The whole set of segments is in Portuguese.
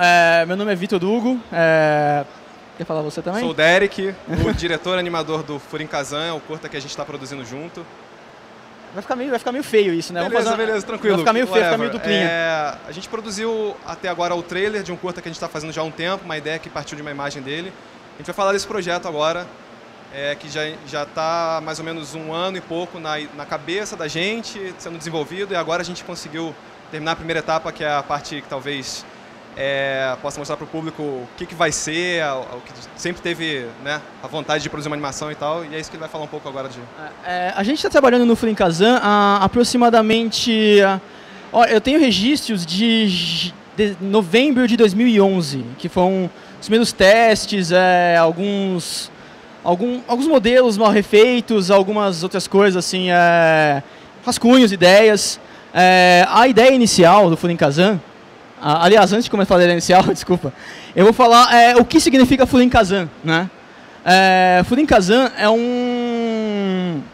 meu nome é Vitor Hugo. Quer falar você também? Sou o Derek, o diretor animador do Furinkazan, é o curta que a gente está produzindo junto. Vai ficar meio feio isso, né? Beleza, tranquilo. Vai ficar meio feio, vai ficar meio duplinha. A gente produziu até agora o trailer de um curta que a gente está fazendo já há um tempo, uma ideia que partiu de uma imagem dele. A gente vai falar desse projeto agora, que já está mais ou menos 1 ano e pouco na cabeça da gente, sendo desenvolvido, e agora a gente conseguiu terminar a primeira etapa, que é a parte que talvez possa mostrar para o público o que vai ser, o que sempre teve, né, a vontade de produzir uma animação e tal, e é isso que ele vai falar um pouco agora de... A gente está trabalhando no Furinkazan há aproximadamente... eu tenho registros de novembro de 2011, que foram os primeiros testes, alguns modelos mal refeitos, algumas outras coisas, assim, rascunhos, ideias. A ideia inicial do Furinkazan, aliás, antes de começar a falar da ideia inicial, desculpa, eu vou falar o que significa Furinkazan, né? Furinkazan é um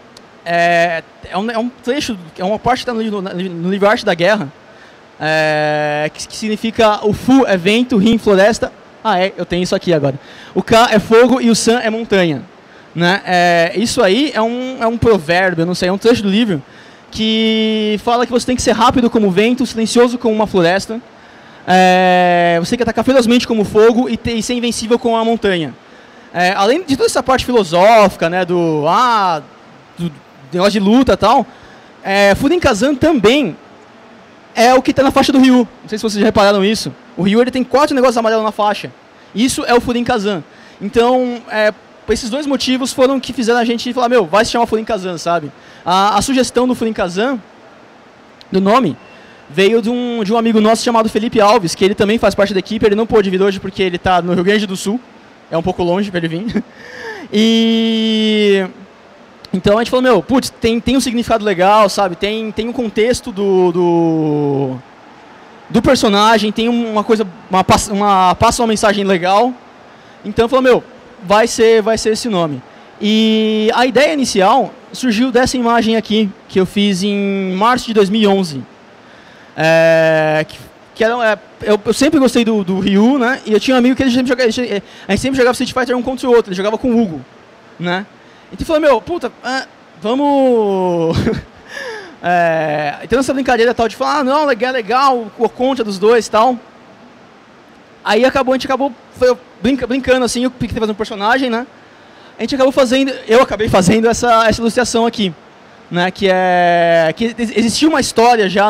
trecho, é uma parte que está no livro Arte da Guerra, que significa o Fu é vento, Rin floresta. Eu tenho isso aqui agora. O Ka é fogo e o San é montanha, né? Isso aí é um provérbio, não sei, é um trecho do livro que fala que você tem que ser rápido como o vento, silencioso como uma floresta, você tem que atacar ferozmente como o fogo e ser invencível como a montanha. Além de toda essa parte filosófica, né, do negócio de luta e tal, Furinkazan também é o que está na faixa do Ryu. Não sei se vocês já repararam isso. O Ryu ele tem 4 negócios amarelos na faixa. Isso é o Furinkazan. Então, esses 2 motivos foram que fizeram a gente falar, vai se chamar Furinkazan, sabe? A sugestão do Furinkazan, do nome, veio de um amigo nosso chamado Felipe Alves, que ele também faz parte da equipe. Ele não pôde vir hoje porque ele está no Rio Grande do Sul. É um pouco longe para ele vir. Então a gente falou, putz, tem um significado legal, sabe? Tem um contexto do personagem, tem passa uma mensagem legal. Então falou, vai ser esse nome. E a ideia inicial surgiu dessa imagem aqui, que eu fiz em março de 2011. Eu sempre gostei do Ryu, né? E eu tinha um amigo que a gente sempre jogava Street Fighter um contra o outro, ele jogava com o Hugo, né? Então falou, vamos... então essa brincadeira tal de falar, não, legal, o contra dos dois e tal. Aí a gente acabou brincando assim, eu tentei fazer um personagem, né? Eu acabei fazendo essa ilustração aqui, né? Que existia uma história já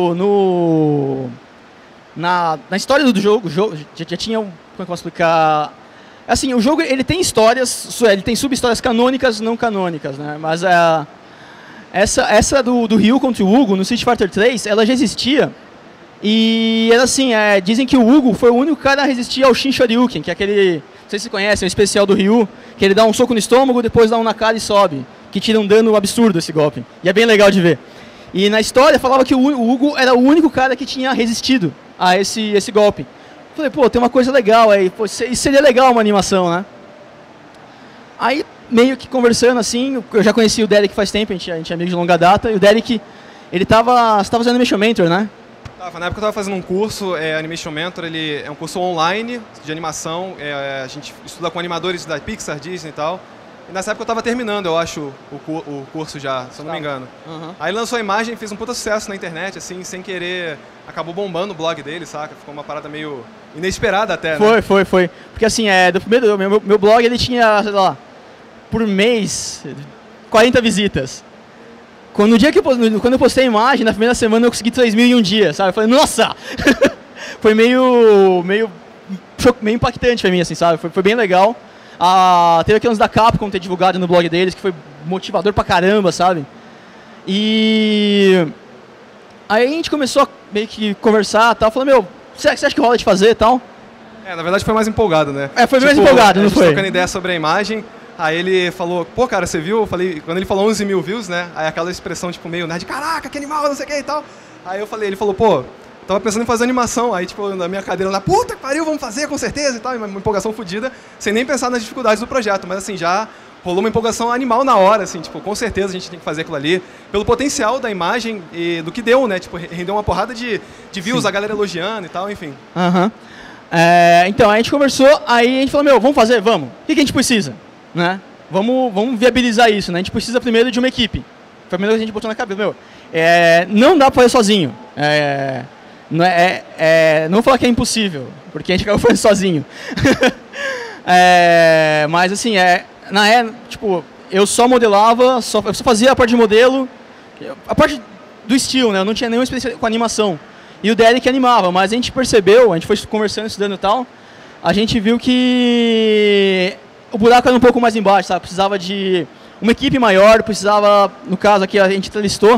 na história do jogo, já tinha, como é que eu posso explicar? Assim, o jogo ele tem histórias, ele tem sub-histórias canônicas e não canônicas, né? Mas essa do Ryu contra o Hugo no Street Fighter 3, ela já existia. E era assim, dizem que o Hugo foi o único cara a resistir ao Shin Shoryuken, que é aquele, não sei se vocês conhecem, o especial do Ryu, que ele dá um soco no estômago, depois dá um na cara e sobe, que tira um dano absurdo esse golpe. E é bem legal de ver. E na história falava que o Hugo era o único cara que tinha resistido a esse golpe. Falei, tem uma coisa legal aí, isso seria legal uma animação, né? Aí, meio que conversando assim, eu já conheci o Derek faz tempo, a gente é amigo de longa data, e o Derek, você estava fazendo Animation Mentor, né? Na época eu estava fazendo um curso, Animation Mentor, ele é um curso online de animação, a gente estuda com animadores da Pixar, Disney e tal. E nessa época eu estava terminando, eu acho, o curso já, se eu não me engano. Uhum. Aí lançou a imagem, fez um puta sucesso na internet, assim, sem querer, acabou bombando o blog dele, saca? Ficou uma parada meio inesperada até, né? Foi. Porque assim, meu blog ele tinha, sei lá, por mês, 40 visitas. Quando eu postei a imagem, na primeira semana eu consegui 3.000 em um dia, sabe? Eu falei, nossa! Foi meio impactante pra mim, assim, sabe? Foi bem legal. Teve aqueles da Capcom ter divulgado no blog deles, que foi motivador pra caramba, sabe? E aí a gente começou a meio que conversar e tal, falou, você acha que rola de fazer e tal? Na verdade foi mais empolgado, né? Foi mais empolgado, não foi? Trocando ideia sobre a imagem, aí ele falou, cara, você viu? Eu falei, quando ele falou 11 mil views, né? Aí aquela expressão, tipo, meio nerd, caraca, que animal, não sei o que e tal. Aí ele falou, tava pensando em fazer animação, aí tipo, na minha cadeira lá, puta que pariu, vamos fazer com certeza e tal, uma empolgação fodida, sem nem pensar nas dificuldades do projeto, mas assim, já rolou uma empolgação animal na hora, assim, tipo, com certeza a gente tem que fazer aquilo ali, pelo potencial da imagem e do que deu, né? Tipo, rendeu uma porrada de views, sim, a galera elogiando e tal, enfim. Então, a gente conversou, aí a gente falou, meu, vamos fazer? Vamos. O que a gente precisa? Né? Vamos viabilizar isso, né? A gente precisa primeiro de uma equipe. Foi a primeira coisa que a gente botou na cabeça, meu, não dá para fazer sozinho. Não vou falar que é impossível, porque a gente acabou fazendo sozinho. Mas assim, tipo, eu só modelava, eu só fazia a parte de modelo, a parte do estilo, né? Eu não tinha nenhuma experiência com animação. E o Derek animava, mas a gente percebeu, a gente foi conversando, estudando e tal, a gente viu que o buraco era um pouco mais embaixo, sabe? Precisava de uma equipe maior, precisava, no caso aqui a gente listou,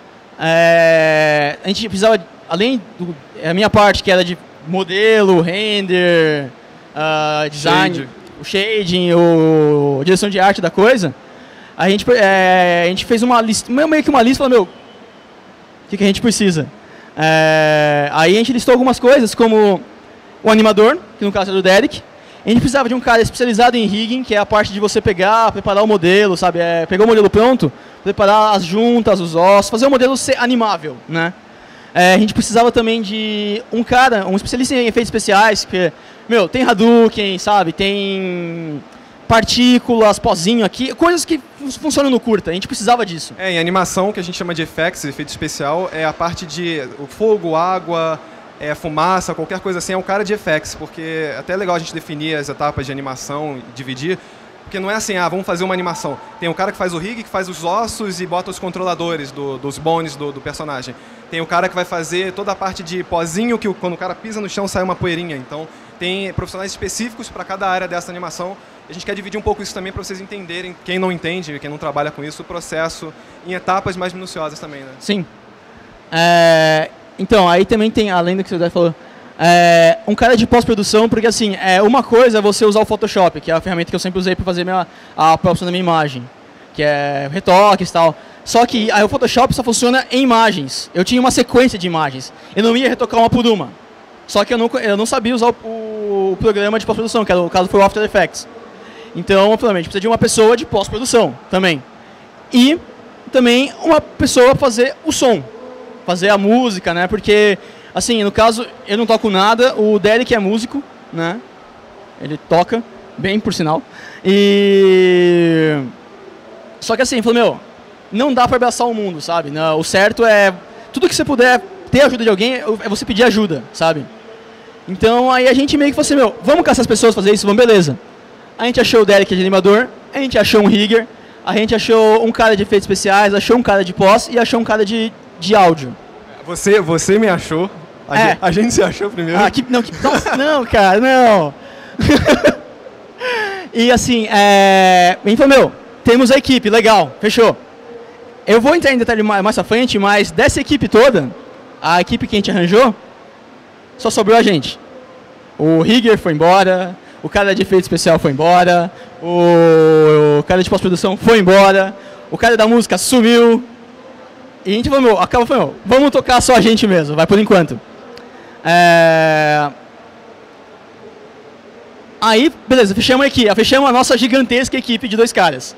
a gente precisava, além da minha parte, que era de modelo, render, design, o shading, a direção de arte da coisa, a gente fez uma lista, meio que uma lista, falou, meu, o que a gente precisa? Aí a gente listou algumas coisas, como o animador, que no caso é do Derek. A gente precisava de um cara especializado em rigging, que é a parte de você pegar, preparar o modelo, sabe? Pegar o modelo pronto, preparar as juntas, os ossos, fazer o modelo ser animável, né? A gente precisava também de um cara, um especialista em efeitos especiais, que, meu, tem Hadouken, sabe? Tem partículas, pozinho aqui, coisas que funcionam no curta, a gente precisava disso. Em animação, que a gente chama de effects, efeito especial, é a parte de o fogo, água, fumaça, qualquer coisa assim, é um cara de effects, porque até é legal a gente definir as etapas de animação e dividir, porque não é assim, vamos fazer uma animação. Tem um cara que faz o rig, que faz os ossos e bota os controladores dos bones do personagem. Tem o cara que vai fazer toda a parte de pozinho, que quando o cara pisa no chão sai uma poeirinha. Então, tem profissionais específicos para cada área dessa animação. A gente quer dividir um pouco isso também para vocês entenderem, quem não entende, quem não trabalha com isso, o processo em etapas mais minuciosas também, né? Sim. Então, aí também tem, além do que você falou, um cara de pós-produção, porque assim, uma coisa é você usar o Photoshop, que é a ferramenta que eu sempre usei para fazer a produção da minha imagem, que é retoques e tal. Só que aí o Photoshop só funciona em imagens. Eu tinha uma sequência de imagens. Eu não ia retocar uma por uma. Só que eu não sabia usar o programa de pós-produção, que no caso foi o After Effects. Então, provavelmente, precisa de uma pessoa de pós-produção também. E também uma pessoa para fazer o som, fazer a música, né? Porque, assim, no caso, eu não toco nada, o Derek é músico, né? Ele toca, bem por sinal. Só que assim, falou, meu, não dá para abraçar o mundo, sabe? Não, o certo é, tudo que você puder ter ajuda de alguém, é você pedir ajuda, sabe? Então, aí a gente meio que falou assim, meu, vamos caçar as pessoas fazer isso, vamos, beleza. A gente achou o Derek de animador, a gente achou um rigger, a gente achou um cara de efeitos especiais, achou um cara de pós e achou um cara de áudio. Você me achou? A gente se achou primeiro? Nossa, não, cara, não. E assim, a gente falou, meu, temos a equipe, legal, fechou. Eu vou entrar em detalhe mais à frente, mas dessa equipe toda, a equipe que a gente arranjou, só sobrou a gente. O rigger foi embora, o cara de efeito especial foi embora, o cara de pós-produção foi embora, o cara da música sumiu. E a gente falou, vamos tocar só a gente mesmo, vai por enquanto. Aí, beleza, fechamos a nossa gigantesca equipe de 2 caras.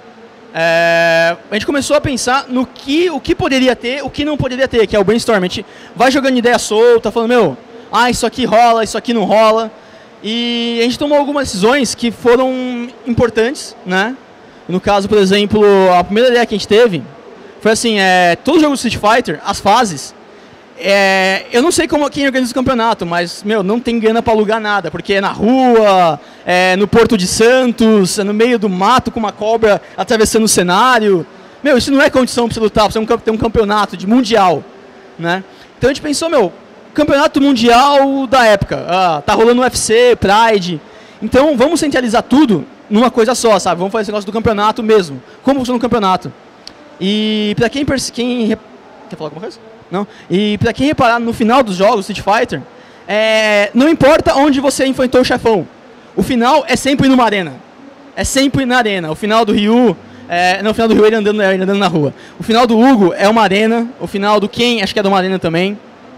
A gente começou a pensar no o que poderia ter, o que não poderia ter, que é o brainstorm. A gente vai jogando ideia solta, falando, isso aqui rola, isso aqui não rola. E a gente tomou algumas decisões que foram importantes, né? No caso, por exemplo, a primeira ideia que a gente teve foi assim, todo jogo do Street Fighter, as fases, eu não sei quem organiza o campeonato, mas, não tem grana para alugar nada, porque é na rua, no Porto de Santos, no meio do mato com uma cobra atravessando o cenário. Isso não é condição para você lutar, para você ter um campeonato mundial, né? Então a gente pensou, campeonato mundial da época, tá rolando UFC, Pride, então vamos centralizar tudo numa coisa só, sabe? Vamos fazer esse negócio do campeonato mesmo, como funciona o campeonato. E para quem quer falar alguma coisa? Não? E para quem reparar no final dos jogos Street Fighter, não importa onde você enfrentou o chefão, o final é sempre numa arena. É sempre na arena. O final do Ryu, no final do Ryu ele andando na rua. O final do Hugo é uma arena, o final do Ken acho que é de uma arena também.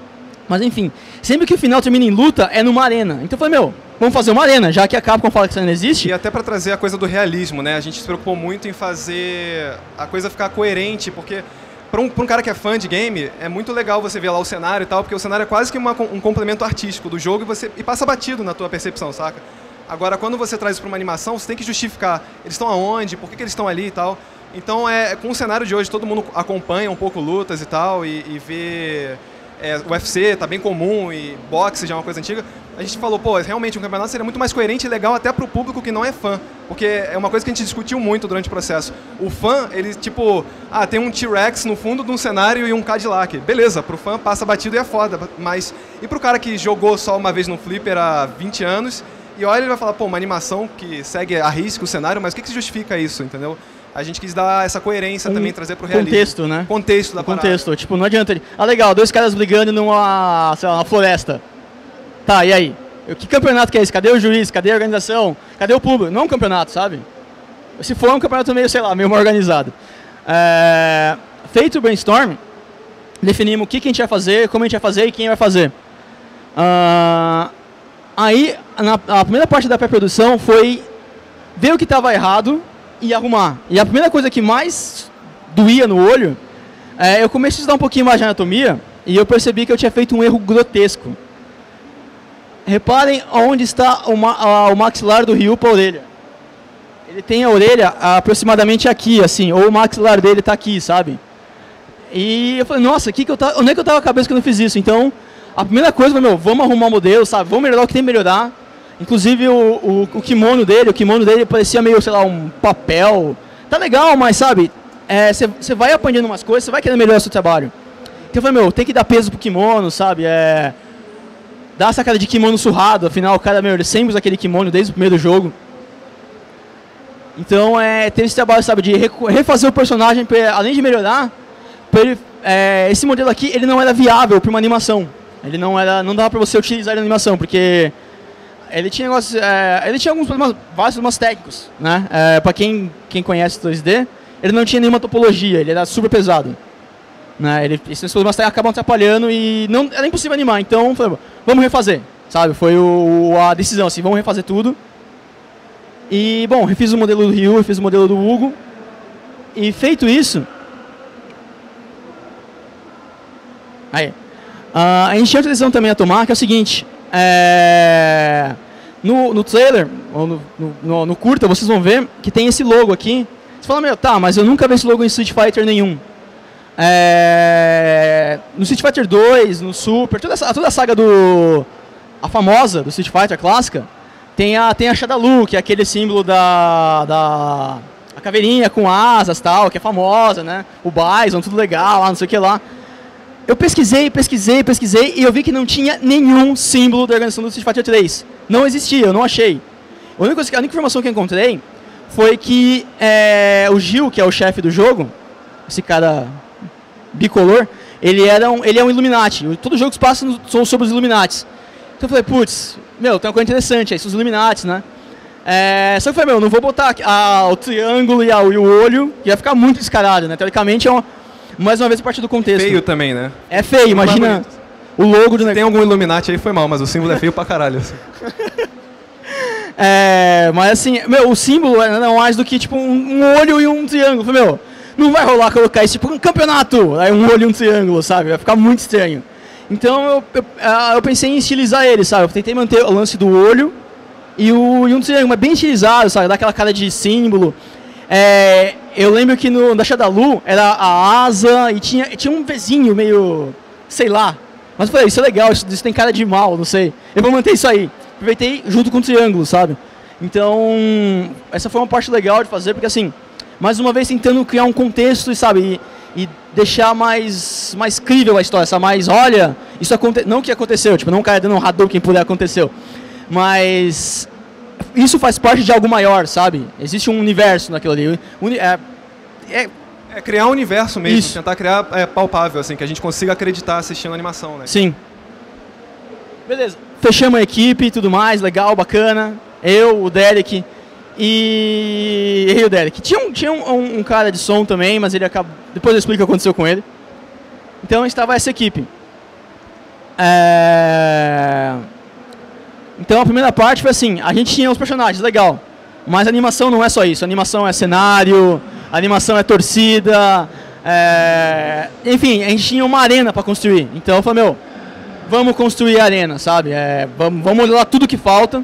Mas enfim, sempre que o final termina em luta, é numa arena. Então eu falei, meu, vamos fazer uma arena, já que a Capcom fala que essa arena existe. E até para trazer a coisa do realismo, né? A gente se preocupou muito em fazer a coisa ficar coerente, porque para um cara que é fã de game, é muito legal você ver lá o cenário e tal, porque o cenário é quase que um complemento artístico do jogo e passa batido na tua percepção, saca? Agora, quando você traz isso para uma animação, você tem que justificar. Eles estão aonde, por que eles estão ali e tal. Então, com o cenário de hoje, todo mundo acompanha um pouco lutas e tal, e vê... o UFC tá bem comum e boxe já é uma coisa antiga. A gente falou, pô, realmente um campeonato seria muito mais coerente e legal até pro público que não é fã. Porque é uma coisa que a gente discutiu muito durante o processo. O fã, ele tipo, tem um T-Rex no fundo de um cenário e um Cadillac. Beleza, pro fã passa batido e é foda. Mas e pro cara que jogou só uma vez no Flipper há 20 anos, e olha, ele vai falar, pô, uma animação que segue a risco o cenário, mas o que justifica isso, entendeu? A gente quis dar essa coerência também, trazer pro realismo. Contexto, né? Contexto da parada. Contexto, tipo, não adianta... legal, 2 caras brigando numa, sei lá, uma floresta. Tá, e aí? Que campeonato que é esse? Cadê o juiz? Cadê a organização? Cadê o público? Não é um campeonato, sabe? Se for um campeonato meio, sei lá, meio mal organizado. Feito o brainstorm, definimos o que a gente vai fazer, como a gente vai fazer e quem vai fazer. Aí, a primeira parte da pré-produção foi ver o que estava errado e arrumar. E a primeira coisa que mais doía no olho, eu comecei a estudar um pouquinho mais de anatomia e eu percebi que eu tinha feito um erro grotesco. Reparem onde está o maxilar do Ryu para a orelha. Ele tem a orelha aproximadamente aqui, assim, ou o maxilar dele está aqui, sabe? E eu falei, nossa, onde é que eu estava a cabeça que eu não fiz isso? Então, a primeira coisa foi, vamos arrumar o modelo, sabe? Vamos melhorar o que tem que melhorar. Inclusive o kimono dele parecia meio, sei lá, um papel. Tá legal, mas sabe, você vai aprendendo umas coisas, você vai querendo melhorar o seu trabalho. Então eu falei, tem que dar peso pro kimono, sabe? Dar essa cara de kimono surrado, afinal o cara, ele sempre usa aquele kimono desde o primeiro jogo. Então teve esse trabalho, sabe, de refazer o personagem, além de melhorar, esse modelo aqui, ele não era viável para uma animação. Ele não dava para você utilizar ele na animação, porque... Ele tinha alguns problemas, vários problemas técnicos, né? Para quem conhece 2D, ele não tinha nenhuma topologia, ele era super pesado, né? Esses problemas acabam atrapalhando e era impossível animar, então falei, vamos refazer, sabe? Foi a decisão, assim, vamos refazer tudo. E, bom, refiz o modelo do Ryu, refiz o modelo do Hugo, e feito isso, aí, a gente tinha outra decisão também a tomar, que é o seguinte... No trailer, ou no curta, vocês vão ver que tem esse logo aqui. Você fala, tá, mas eu nunca vi esse logo em Street Fighter nenhum. No Street Fighter 2, no Super, toda a saga a famosa do Street Fighter, a clássica, tem a Shadaloo, que é aquele símbolo a caveirinha com asas tal, que é famosa, né? O Bison, tudo legal lá, não sei o que lá. Eu pesquisei e eu vi que não tinha nenhum símbolo da organização do Street Fighter 3. Não existia, eu não achei. A única informação que eu encontrei foi que o Gil, que é o chefe do jogo, esse cara bicolor, ele é um Illuminati. Todo jogo que se passa são sobre os Illuminatis. Então eu falei, putz, tem uma coisa interessante aí, são os Illuminatis, né? Só que eu falei, não vou botar o triângulo e o olho, que ia ficar muito descarado, né? Teoricamente mais uma vez a partir do contexto. Feio também, né? É feio, imagina o logo do negócio. Tem algum Illuminati aí, foi mal, mas o símbolo é feio pra caralho. Assim. Mas assim, o símbolo é nada mais do que tipo um olho e um triângulo. Falei, não vai rolar colocar isso tipo um campeonato, aí um olho e um triângulo, sabe? Vai ficar muito estranho. Então eu pensei em estilizar ele, sabe? Eu tentei manter o lance do olho e um triângulo, mas bem estilizado, sabe? Dá aquela cara de símbolo. Eu lembro que da Shadaloo era a asa e tinha um Vzinho meio, sei lá. Mas eu falei, isso é legal, isso tem cara de mal, não sei. Eu vou manter isso aí. Aproveitei junto com o triângulo, sabe? Então, essa foi uma parte legal de fazer, porque assim, mais uma vez tentando criar um contexto, sabe? E deixar mais crível a história, sabe? Mais, olha, isso aconteceu, não que aconteceu, tipo, não caia dando um Hadouken puder aconteceu. Mas... isso faz parte de algo maior, sabe? Existe um universo naquilo ali. Criar um universo mesmo, isso. Tentar criar palpável, assim, que a gente consiga acreditar assistindo a animação, né? Sim. Beleza. Fechamos a equipe e tudo mais, legal, bacana. Eu, o Derek e o Derek. Tinha um cara de som também, mas ele acabou... depois eu explico o que aconteceu com ele. Então estava essa equipe. Então a primeira parte foi assim, a gente tinha os personagens, legal. Mas a animação não é só isso, a animação é cenário, a animação é torcida, enfim, a gente tinha uma arena para construir. Então eu falei, meu, vamos construir a arena, sabe? Vamos modelar tudo que falta.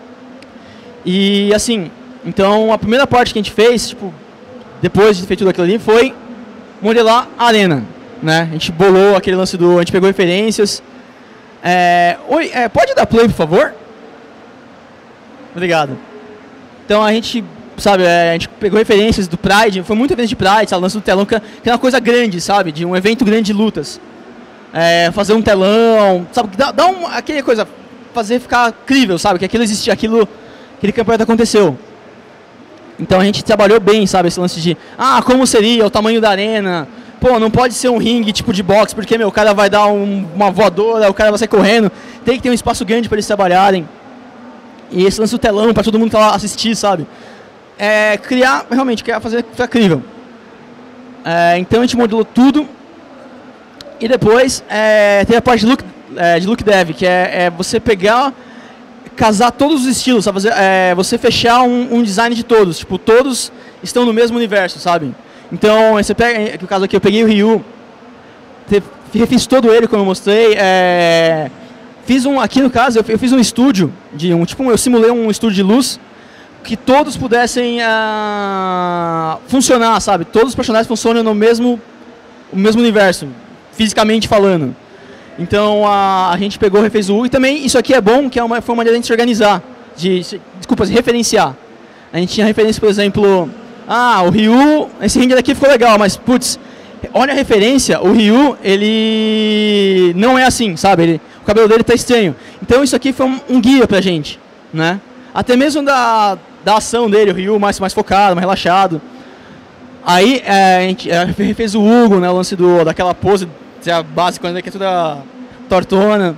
E assim, então a primeira parte que a gente fez, tipo, depois de ter feito tudo aquilo ali, foi modelar a arena, né? A gente bolou aquele lance a gente pegou referências. Pode dar play, por favor? Obrigado. Então a gente, sabe, a gente pegou referências do Pride, foi muito evento de Pride, sabe, o lance do telão, que é uma coisa grande, sabe, de um evento grande de lutas. Fazer um telão, sabe, aquela coisa, fazer ficar crível, sabe, que aquilo existia, aquele campeonato aconteceu. Então a gente trabalhou bem, sabe, esse lance de, como seria o tamanho da arena, pô, não pode ser um ringue tipo de boxe, porque, meu, o cara vai dar uma voadora, o cara vai sair correndo, tem que ter um espaço grande para eles trabalharem. E esse lance do telão, para todo mundo estar lá assistir, sabe? Realmente, fazer ficar crível. Então a gente modelou tudo. E depois tem a parte de look dev, que é você casar todos os estilos, sabe? Você fechar um design de todos. Tipo, todos estão no mesmo universo, sabe? Então, você pega, no caso aqui, eu peguei o Ryu, refiz todo ele, como eu mostrei. Aqui no caso, eu fiz um estúdio, eu simulei um estúdio de luz, que todos pudessem funcionar, sabe? Todos os personagens funcionam no mesmo universo, fisicamente falando. Então a gente pegou, refez o U, e também isso aqui é bom, que foi uma maneira de a gente se organizar, se referenciar. A gente tinha referência, por exemplo, o Ryu, esse ringue daqui ficou legal, mas putz, olha a referência, o Ryu, ele não é assim, sabe? O cabelo dele tá estranho. Então isso aqui foi um guia pra gente, né? Até mesmo da ação dele, o Ryu mais focado, mais relaxado. Aí a gente fez o Hugo, né? O lance daquela pose básica, que é toda tortona.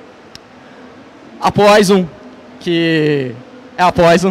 A Poison, que é a Poison.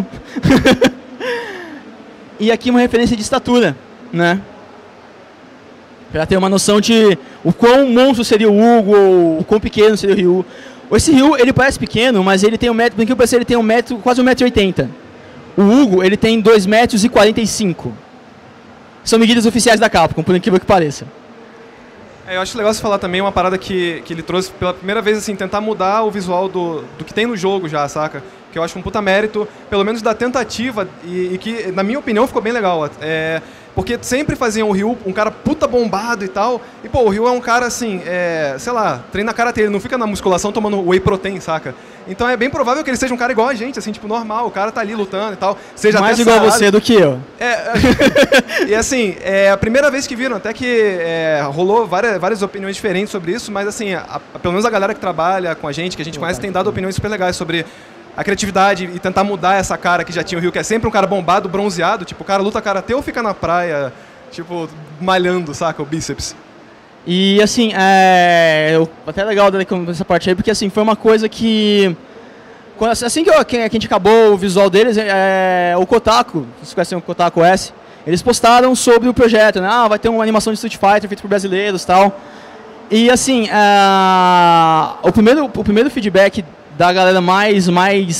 E aqui uma referência de estatura, né? Pra ter uma noção de o quão monstro seria o Hugo, ou o quão pequeno seria o Ryu. Esse Ryu, ele parece pequeno, mas ele tem ele tem quase 1,80 m. O Hugo, ele tem 2,45 m. São medidas oficiais da Capcom, por incrível que pareça. Eu acho legal você falar também uma parada que ele trouxe pela primeira vez, assim, tentar mudar o visual do que tem no jogo já, saca? Que eu acho um puta mérito, pelo menos da tentativa, e que, na minha opinião, ficou bem legal. Porque sempre faziam o Ryu um cara puta bombado e tal, e pô, o Ryu é um cara assim, sei lá, treina karatê, ele não fica na musculação tomando whey protein, saca? Então é bem provável que ele seja um cara igual a gente, assim, tipo, normal, o cara tá ali lutando e tal. Seja mais igual a você do que eu. E assim, a primeira vez que viram, até que rolou várias opiniões diferentes sobre isso, mas assim, pelo menos a galera que trabalha com a gente, que a gente conhece, tem dado opiniões super legais sobre a criatividade e tentar mudar essa cara que já tinha o Ryu, que é sempre um cara bombado, bronzeado, tipo, o cara luta karatê ou fica na praia, tipo, malhando, saca, o bíceps. E assim, até legal essa parte aí, porque assim, foi uma coisa que, assim que a gente acabou o visual deles, o Kotaku, vocês conhecem o Kotaku S, eles postaram sobre o projeto, né? Vai ter uma animação de Street Fighter feita por brasileiros e tal. E assim, o primeiro feedback da galera mais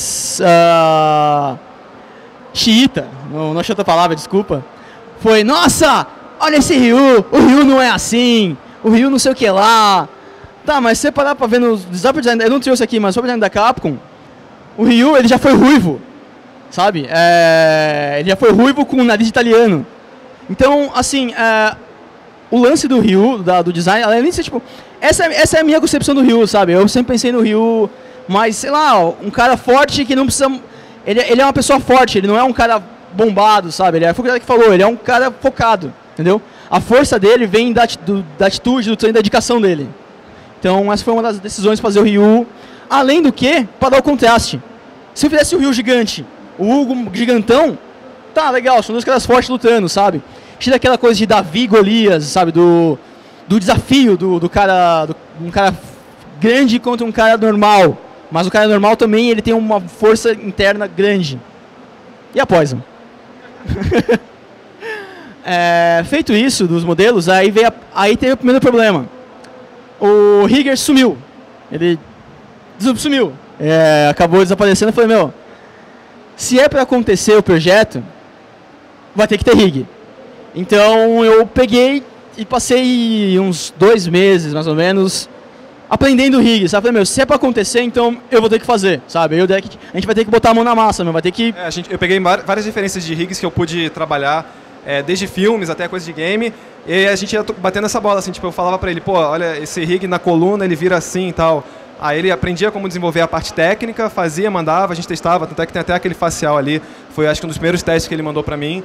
xiita, não achei outra palavra, desculpa, foi: nossa, olha esse Ryu, o Ryu não é assim, o Ryu não sei o que lá. Tá, mas se você parar pra ver no design, eu não trouxe aqui, mas sobre o design da Capcom, o Ryu, ele já foi ruivo, sabe? Ele já foi ruivo com o nariz italiano. Então, assim, o lance do Ryu, do design, além de ser, tipo, essa é a minha concepção do Ryu, sabe? Eu sempre pensei no Ryu, mas, sei lá, um cara forte que não precisa... Ele é uma pessoa forte, ele não é um cara bombado, sabe? Foi o que falou, ele é um cara focado, entendeu? A força dele vem da atitude, do treino, da dedicação dele. Então, essa foi uma das decisões de fazer o Ryu. Além do que, para dar o contraste. Se eu fizesse o Ryu gigante, o Hugo gigantão, tá, legal, são dois caras fortes lutando, sabe? Tira aquela coisa de Davi e Golias, sabe? Do desafio do cara, um cara grande contra um cara normal. Mas o cara normal também, ele tem uma força interna grande. E a Poison? Feito isso dos modelos, aí teve o primeiro problema. O Rigger sumiu. Ele sumiu. Acabou desaparecendo. Eu falei, meu, se é para acontecer o projeto, vai ter que ter rig. Então eu peguei e passei uns 2 meses, mais ou menos, aprendendo rig, sabe? Falei, meu, se é para acontecer, então eu vou ter que fazer, sabe? A gente vai ter que botar a mão na massa, meu, vai ter que... Eu peguei várias referências de rigs que eu pude trabalhar, desde filmes até coisa de game, e a gente ia batendo essa bola, assim, tipo, eu falava pra ele, pô, olha, esse rig na coluna, ele vira assim e tal. Aí ele aprendia como desenvolver a parte técnica, fazia, mandava, a gente testava, tanto é que tem até aquele facial ali, foi acho que um dos primeiros testes que ele mandou pra mim.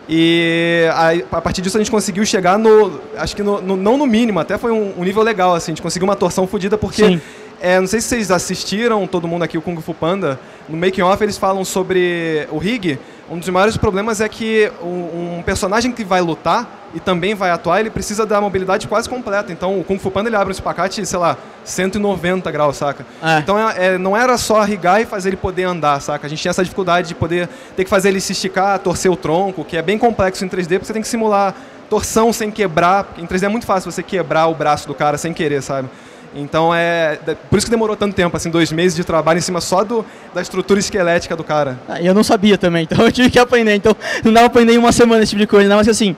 E aí, a partir disso a gente conseguiu chegar acho que não no mínimo, até foi um nível legal, assim, a gente conseguiu uma torção fodida porque, não sei se vocês assistiram, todo mundo aqui, o Kung Fu Panda, no making off eles falam sobre o rig. Um dos maiores problemas é que um personagem que vai lutar e também vai atuar, ele precisa da mobilidade quase completa. Então o Kung Fu Panda ele abre um espacate, sei lá, 190 graus, saca? Então não era só rigar e fazer ele poder andar, saca? A gente tinha essa dificuldade de poder ter que fazer ele se esticar, torcer o tronco, que é bem complexo em 3D, porque você tem que simular torção sem quebrar. Em 3D é muito fácil você quebrar o braço do cara sem querer, sabe? Então por isso que demorou tanto tempo, assim, 2 meses de trabalho em cima só da estrutura esquelética do cara. E eu não sabia também, então eu tive que aprender, então não dava pra aprender em uma semana esse tipo de coisa, não, mas assim,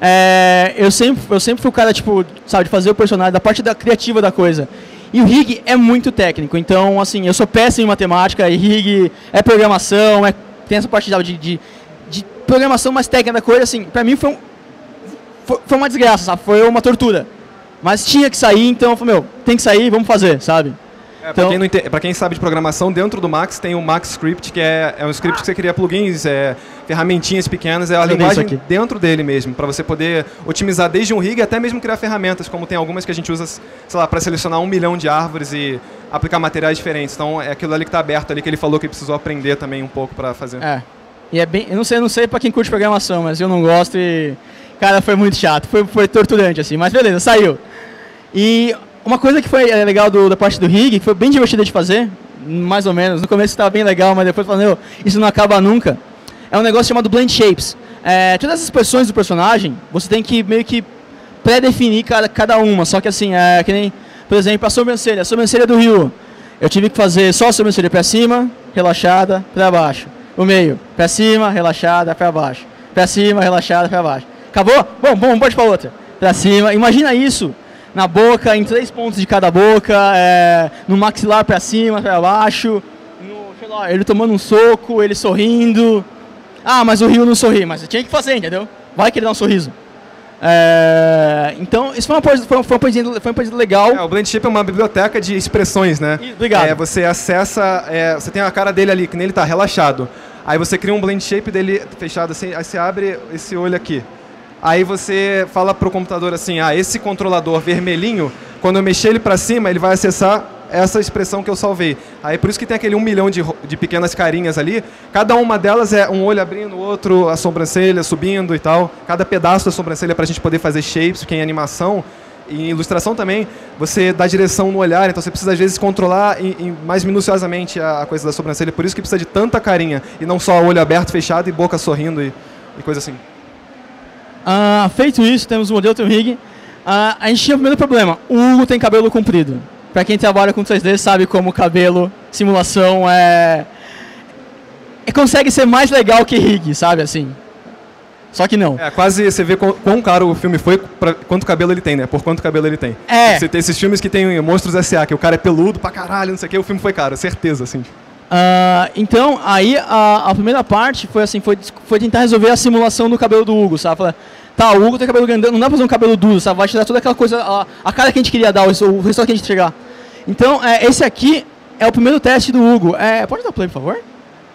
eu sempre fui o cara, tipo, sabe, de fazer o personagem, da parte criativa da coisa. E o rig é muito técnico, então, assim, eu sou péssimo em matemática, e rig é programação, tem essa parte de programação mais técnica da coisa, assim, pra mim foi uma desgraça, sabe, foi uma tortura. Mas tinha que sair, então eu falei, meu, tem que sair, vamos fazer, sabe? Então, pra quem sabe de programação, dentro do Max tem o Max Script, que é um script que você cria plugins, ferramentinhas pequenas, é a linguagem dentro dele mesmo, para você poder otimizar desde um rig até mesmo criar ferramentas, como tem algumas que a gente usa, sei lá, para selecionar 1 milhão de árvores e aplicar materiais diferentes. Então é aquilo ali que está aberto ali, que ele falou que ele precisou aprender também um pouco para fazer. E é bem, eu não sei para quem curte programação, mas eu não gosto e, cara, foi muito chato, foi torturante assim, mas beleza, saiu. E uma coisa que foi legal da parte do rig, que foi bem divertida de fazer, mais ou menos, no começo estava bem legal, mas depois falando, isso não acaba nunca, é um negócio chamado Blend Shapes. Todas as expressões do personagem, você tem que meio que pré-definir cada uma, só que assim, que nem, por exemplo, a sobrancelha do Ryu, eu tive que fazer só a sobrancelha para cima, relaxada, para baixo, o meio, para cima, relaxada, para baixo, para cima, relaxada, para baixo. Acabou? Bom, pode para outra, para cima, imagina isso na boca, em 3 pontos de cada boca, no maxilar para cima, para baixo, sei lá, ele tomando um soco, ele sorrindo. Ah, mas o Ryu não sorri, mas eu tinha que fazer, entendeu? Vai que ele dá um sorriso. Então, isso foi uma coisa legal. O Blend Shape é uma biblioteca de expressões, né? Obrigado. Você acessa, você tem a cara dele ali, que nem ele tá relaxado. Aí você cria um Blend Shape dele fechado assim, aí você abre esse olho aqui. Aí você fala para o computador assim, esse controlador vermelhinho, quando eu mexer ele para cima, ele vai acessar essa expressão que eu salvei. Aí por isso que tem aquele 1 milhão de pequenas carinhas ali, cada uma delas é um olho abrindo, o outro a sobrancelha subindo e tal, cada pedaço da sobrancelha para a gente poder fazer shapes, porque em animação e em ilustração também, você dá direção no olhar, então você precisa às vezes controlar mais minuciosamente a coisa da sobrancelha, por isso que precisa de tanta carinha, e não só olho aberto, fechado e boca sorrindo e coisa assim. Feito isso, temos o modelo, tem o rig. A gente tinha o primeiro problema. O Hugo tem cabelo comprido. Para quem trabalha com 3D sabe como cabelo, simulação consegue ser mais legal que rig, sabe assim. Só que não. Quase você vê quão caro o filme foi, quanto cabelo ele tem, né? Por quanto cabelo ele tem. Você tem esses filmes que tem Monstros S.A., que o cara é peludo pra caralho, não sei o que, o filme foi caro, certeza, assim. Então, aí a primeira parte foi assim, foi tentar resolver a simulação do cabelo do Hugo, sabe? Falar, o Hugo tem cabelo grandão, não dá pra fazer um cabelo duro, sabe? Vai tirar toda aquela coisa, a cara que a gente queria dar, o resultado que a gente entregar. Então, esse aqui é o primeiro teste do Hugo. Pode dar play, por favor?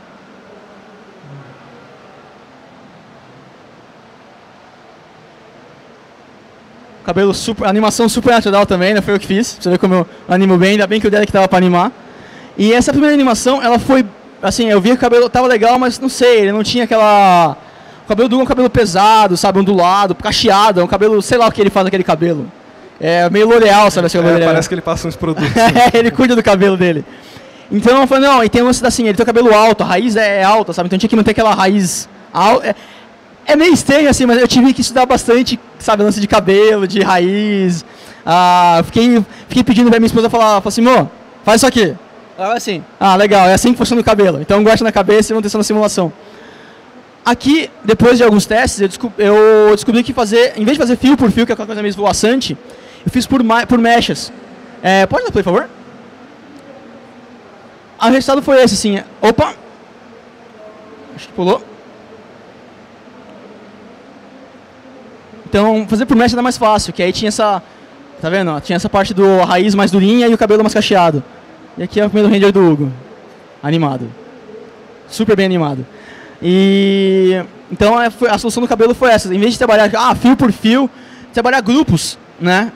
Cabelo animação super natural também, não foi eu que fiz, pra você ver como eu animo bem, ainda bem que o Derek tava pra animar. E essa primeira animação, ela foi, assim, eu vi que o cabelo tava legal, mas não sei, ele não tinha aquela... O cabelo do Hugo é um cabelo pesado, sabe, ondulado, cacheado, é um cabelo, sei lá o que ele faz naquele cabelo. É meio L'Oreal, sabe, esse cabelo. Parece que ele passa uns produtos. Ele cuida do cabelo dele. Então eu falei, não, e tem um lance assim, ele tem o cabelo alto, a raiz é alta, sabe, então tinha que manter aquela raiz alta. É meio estranho, assim, mas eu tive que estudar bastante, sabe, lance de cabelo, de raiz. Fiquei pedindo pra minha esposa falar assim, Faz isso aqui. Agora assim. Ah, legal, é assim que funciona o cabelo. Então guarda na cabeça e vamos testar na simulação. Aqui, depois de alguns testes, eu descobri que em vez de fazer fio por fio, que é aquela coisa meio esvoaçante, eu fiz por mechas. Pode dar play, por favor? O resultado foi esse, sim. Opa! Acho que pulou. Então, fazer por mecha era mais fácil, que aí tinha essa... Tá vendo? Tinha essa parte do raiz mais durinha e o cabelo mais cacheado. E aqui é o primeiro render do Hugo. Animado. Super bem animado. E... Então, a solução do cabelo foi essa. Em vez de trabalhar fio por fio, trabalhar grupos, né?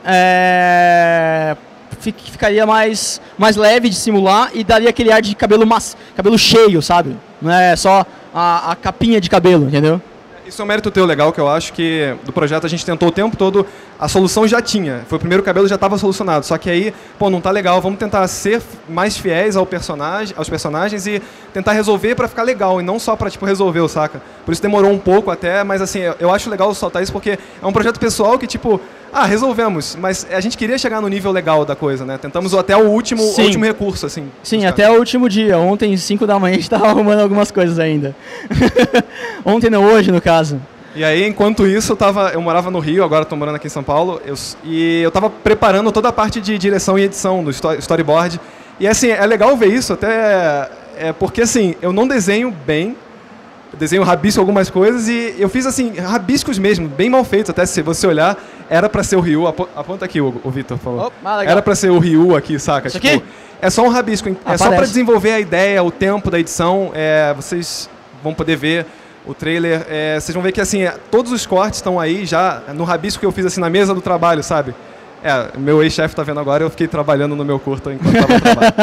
Ficaria mais leve de simular e daria aquele ar de cabelo cheio, sabe? Não é só a capinha de cabelo, entendeu? Isso é um mérito teu legal, que eu acho que do projeto a gente tentou o tempo todo, a solução já tinha. Foi o primeiro cabelo, já estava solucionado. Só que aí, não tá legal, vamos tentar ser mais fiéis aos personagens e tentar resolver para ficar legal, e não só para resolver, saca? Por isso demorou um pouco até, mas assim, eu acho legal soltar isso porque é um projeto pessoal que resolvemos, mas a gente queria chegar no nível legal da coisa, né? Tentamos até o último recurso, assim. Sim, até o último dia. Ontem, 5 da manhã, a gente estava arrumando algumas coisas ainda. Ontem não, hoje, no caso. E aí, enquanto isso, eu morava no Rio, agora estou morando aqui em São Paulo, e eu estava preparando toda a parte de direção e edição do storyboard. E assim, é legal ver isso, até porque assim, eu não desenho bem, eu desenho rabisco algumas coisas, e eu fiz assim, rabiscos mesmo, bem mal feitos, até se você olhar, era para ser o Ryu, aponta aqui o Vitor falou. Era para ser o Ryu aqui, saca? Isso aqui? É só um rabisco, só para desenvolver a ideia, o tempo da edição, vocês vão poder ver o trailer, vocês vão ver que assim, todos os cortes estão aí já no rabisco que eu fiz assim na mesa do trabalho, sabe? Meu ex-chefe tá vendo agora, eu fiquei trabalhando no meu curta enquanto tava no trabalho.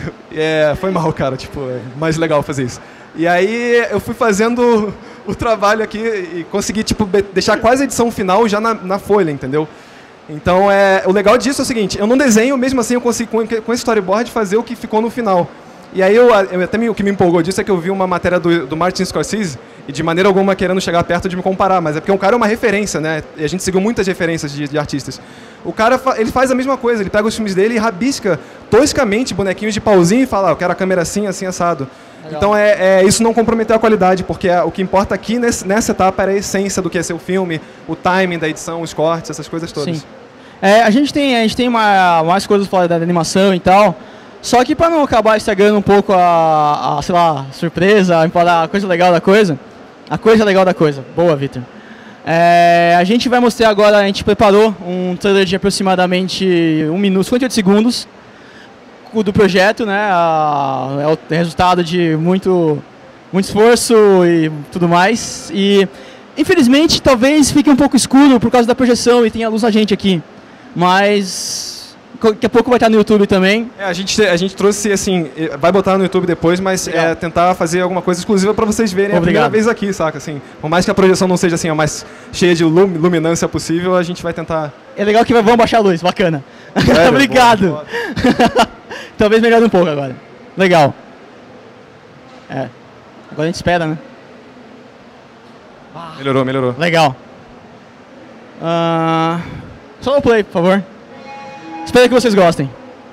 Foi mal, cara, mais legal fazer isso. E aí eu fui fazendo o trabalho aqui e consegui deixar quase a edição final já na folha, entendeu? Então, o legal disso é o seguinte, eu não desenho, mesmo assim eu consigo com esse storyboard fazer o que ficou no final. E aí, o que me empolgou disso é que eu vi uma matéria do Martin Scorsese, e de maneira alguma querendo chegar perto de me comparar, mas é porque o cara é uma referência, né? E a gente seguiu muitas referências de artistas. O cara, ele faz a mesma coisa, ele pega os filmes dele e rabisca toscamente bonequinhos de pauzinho e fala, eu quero a câmera assim, assim, assado. Legal. Então, isso não comprometeu a qualidade, porque o que importa aqui nessa etapa era a essência do que é ser o filme, o timing da edição, os cortes, essas coisas todas. Sim. A gente tem mais coisas fora da animação e tal. Só que para não acabar estragando um pouco sei lá, surpresa, a coisa legal da coisa. A coisa legal da coisa. Boa, Vitor. A gente vai mostrar agora, a gente preparou um trailer de aproximadamente 1 minuto, 58 segundos do projeto, né? É o resultado de muito esforço e tudo mais. E, infelizmente, talvez fique um pouco escuro por causa da projeção e tenha luz a gente aqui. Mas daqui a pouco vai estar no YouTube também. A gente trouxe, assim, vai botar no YouTube depois, mas tentar fazer alguma coisa exclusiva para vocês verem. Obrigado. A primeira vez aqui, saca? Assim, por mais que a projeção não seja assim, a mais cheia de luminância possível, a gente vai tentar... É legal que vamos baixar a luz, bacana. Sério? Obrigado. Boa. Talvez melhore um pouco agora. Legal. Agora a gente espera, né? Melhorou. Legal. Só o play, por favor. Espero que vocês gostem.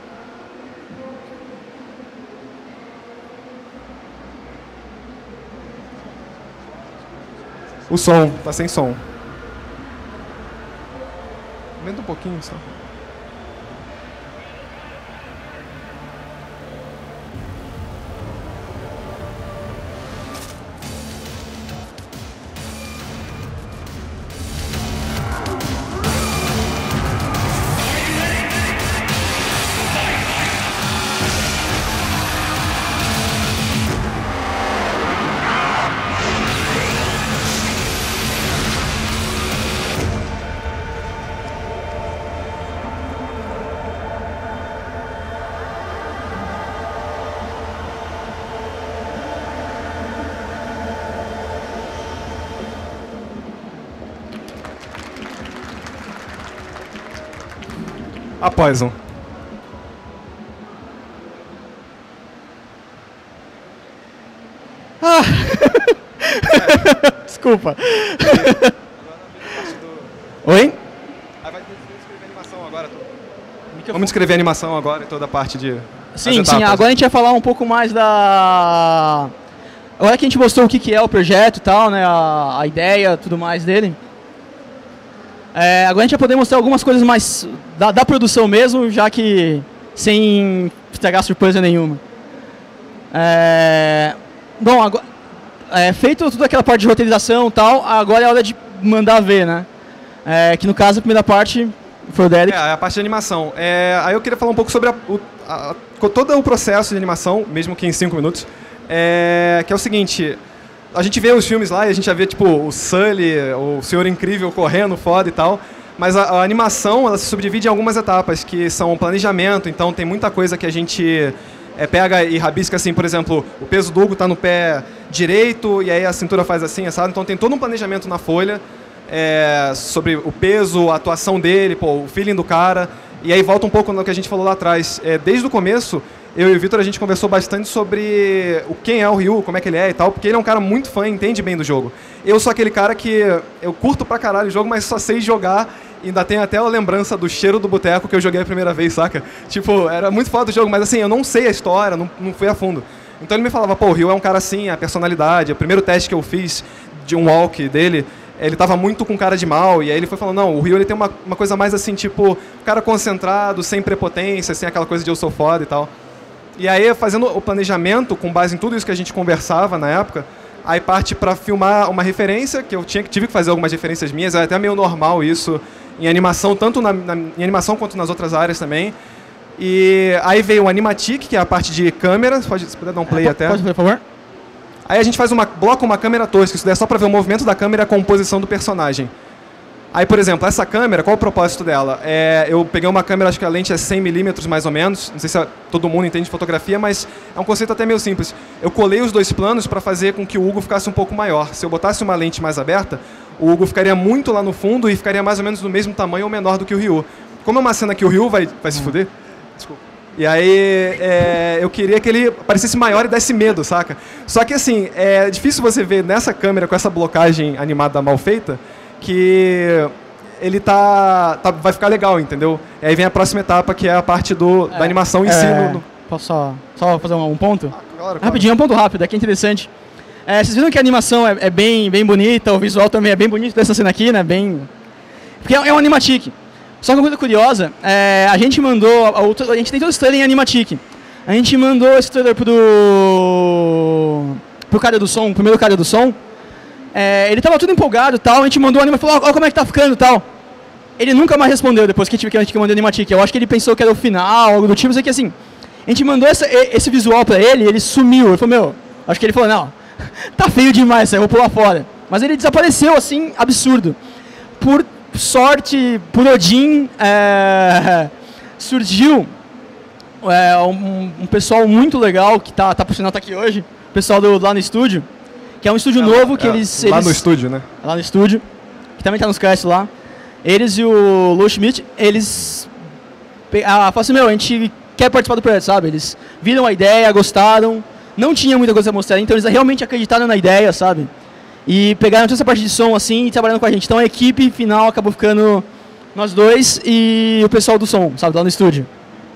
O som, tá sem som. Aumenta um pouquinho só. A Poison. Desculpa. Oi? Vai descrever animação agora. Vamos descrever a animação agora e toda a parte de... Sim, agora a gente vai falar um pouco mais da... Agora que a gente mostrou o que é o projeto e tal, né, a ideia, tudo mais dele. Agora a gente vai poder mostrar algumas coisas mais da produção mesmo, já que sem estragar surpresa nenhuma. Bom, agora, feito toda aquela parte de roteirização e tal, agora é hora de mandar ver, né? Que no caso a primeira parte foi o Derek. A parte de animação. Aí eu queria falar um pouco sobre todo o processo de animação, mesmo que em 5 minutos. Que é o seguinte, a gente vê os filmes lá e a gente já vê tipo o Sully, o Senhor Incrível correndo foda e tal, mas a animação ela se subdivide em algumas etapas, que são planejamento, então tem muita coisa que a gente pega e rabisca assim, por exemplo, o peso do Hugo está no pé direito e aí a cintura faz assim, sabe? Então tem todo um planejamento na folha sobre o peso, a atuação dele, o feeling do cara, e aí volta um pouco no que a gente falou lá atrás. Desde o começo, eu e o Vitor, a gente conversou bastante sobre quem é o Ryu, como é que ele é e tal, porque ele é um cara muito fã e entende bem do jogo. Eu sou aquele cara que eu curto pra caralho o jogo, mas só sei jogar e ainda tenho até a lembrança do cheiro do boteco que eu joguei a primeira vez, saca? Tipo, era muito foda do jogo, mas assim, eu não sei a história, não fui a fundo. Então ele me falava, pô, o Ryu é um cara assim, a personalidade, o primeiro teste que eu fiz de um walk dele, ele tava muito com cara de mal, e aí ele foi falando, não, o Ryu ele tem uma coisa mais assim, tipo, cara concentrado, sem prepotência, sem aquela coisa de eu sou foda e tal. E aí, fazendo o planejamento, com base em tudo isso que a gente conversava na época, aí parte para filmar uma referência, que eu tive que fazer algumas referências minhas, é até meio normal isso, em animação, tanto em animação quanto nas outras áreas também. E aí veio o Animatic, que é a parte de câmera, se puder dar um play até. Pode, por favor. Aí a gente faz bloca uma câmera tosca, isso daí é só para ver o movimento da câmera e a composição do personagem. Aí, por exemplo, essa câmera, qual o propósito dela? Eu peguei uma câmera, acho que a lente é 100mm mais ou menos, não sei se todo mundo entende de fotografia, mas é um conceito até meio simples. Eu colei os dois planos para fazer com que o Hugo ficasse um pouco maior. Se eu botasse uma lente mais aberta, o Hugo ficaria muito lá no fundo e ficaria mais ou menos do mesmo tamanho ou menor do que o Ryu. Como é uma cena que o Ryu vai se fuder, desculpa. E aí eu queria que ele parecesse maior e desse medo, saca? Só que assim, é difícil você ver nessa câmera com essa blocagem animada mal feita, que ele vai ficar legal, entendeu? E aí vem a próxima etapa, que é a parte da animação em si. Posso só fazer um ponto? Claro. Rapidinho, um ponto rápido, aqui é interessante. Vocês viram que a animação é bem bonita, o visual também é bem bonito dessa cena aqui, né? Porque é um Animatic. Só que uma coisa curiosa, a gente mandou, a gente tem todo esse trailer em Animatic. A gente mandou esse trailer pro cara do som, o primeiro cara do som. Ele tava tudo empolgado e tal, a gente mandou o anime e falou, ó como é que tá ficando e tal. Ele nunca mais respondeu depois que a gente mandou o Animatic. Eu acho que ele pensou que era o final, algo do tipo, sei que assim. A gente mandou esse visual pra ele e ele sumiu. Ele falou, meu, acho que ele falou, não, tá feio demais, eu vou pular fora. Mas ele desapareceu assim, absurdo. Por sorte, por Odin, surgiu um pessoal muito legal que por sinal tá aqui hoje, o pessoal lá no estúdio. Que é um estúdio novo que eles... Lá no estúdio, né? Lá no estúdio, que também tá nos créditos lá. Eles e o Lou Schmidt, eles... falaram assim, meu, a gente quer participar do projeto, sabe? Eles viram a ideia, gostaram, não tinha muita coisa a mostrar, então eles realmente acreditaram na ideia, sabe? E pegaram toda essa parte de som, assim, e trabalhando com a gente. Então a equipe final acabou ficando nós dois e o pessoal do som, sabe? Lá no estúdio.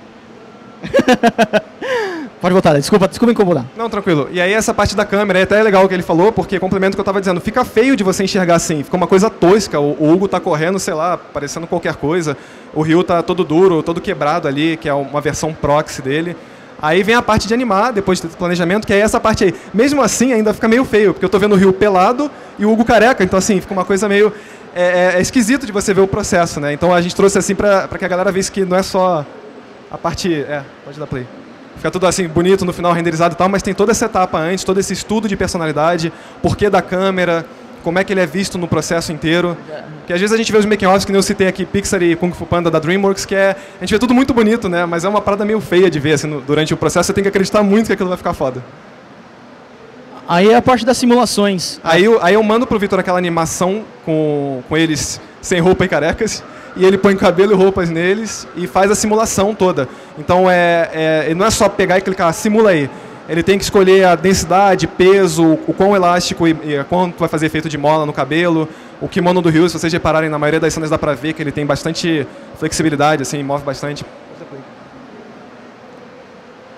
Pode voltar, desculpa incomodar. Não, tranquilo. E aí essa parte da câmera, é até legal o que ele falou, porque complementa o que eu estava dizendo. Fica feio de você enxergar assim, fica uma coisa tosca. O Hugo tá correndo, sei lá, parecendo qualquer coisa. O Ryu tá todo duro, todo quebrado ali, que é uma versão proxy dele. Aí vem a parte de animar, depois do planejamento, que é essa parte aí. Mesmo assim, ainda fica meio feio, porque eu tô vendo o Ryu pelado e o Hugo careca. Então, assim, fica uma coisa meio... É esquisito de você ver o processo, né? Então a gente trouxe assim pra que a galera visse que não é só a parte... pode dar play. Fica tudo assim, bonito no final, renderizado e tal, mas tem toda essa etapa antes, todo esse estudo de personalidade, porquê da câmera, como é que ele é visto no processo inteiro. Porque às vezes a gente vê os making-offs, que nem eu citei aqui, Pixar e Kung Fu Panda da DreamWorks, que a gente vê tudo muito bonito, né? Mas é uma parada meio feia de ver, assim, durante o processo, você tem que acreditar muito que aquilo vai ficar foda. Aí é a parte das simulações. Aí eu mando pro Vitor aquela animação com eles sem roupa e carecas, e ele põe cabelo e roupas neles e faz a simulação toda. Então não é só pegar e clicar, simula aí. Ele tem que escolher a densidade, peso, o quão elástico e quanto vai fazer efeito de mola no cabelo. O kimono do Ryu, se vocês repararem, na maioria das cenas dá pra ver que ele tem bastante flexibilidade, assim, move bastante.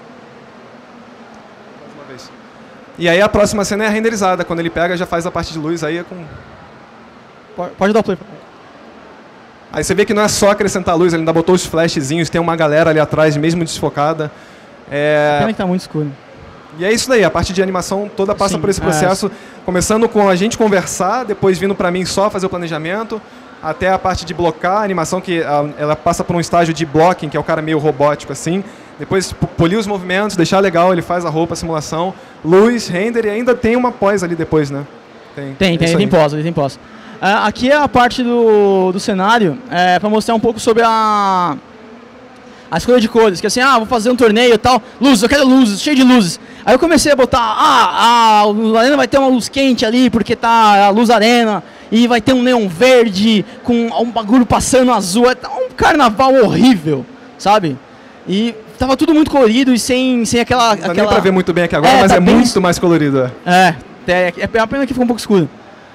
E aí a próxima cena é a renderizada, quando ele pega já faz a parte de luz, aí é com... Pode dar o play. Aí você vê que não é só acrescentar luz, ele ainda botou os flashzinhos, tem uma galera ali atrás, mesmo desfocada. Pena que tá muito escuro. E é isso daí, a parte de animação toda passa por esse processo, começando com a gente conversar, depois vindo para mim só fazer o planejamento, até a parte de blocar a animação, que ela passa por um estágio de blocking, que é o cara meio robótico assim, depois polir os movimentos, deixar legal, ele faz a roupa, a simulação, luz, render, e ainda tem uma pós ali depois, né? Tem pós. Aqui é a parte do cenário, para mostrar um pouco sobre a escolha de cores, que assim, vou fazer um torneio e tal, luzes, eu quero luzes, cheio de luzes. Aí eu comecei a botar, a arena vai ter uma luz quente ali, porque tá a luz arena, e vai ter um neon verde, com um bagulho passando azul, é um carnaval horrível, sabe? E tava tudo muito colorido e sem aquela... Não dá nem pra ver muito bem aqui agora, mas é muito mais colorido. É uma pena que ficou um pouco escuro.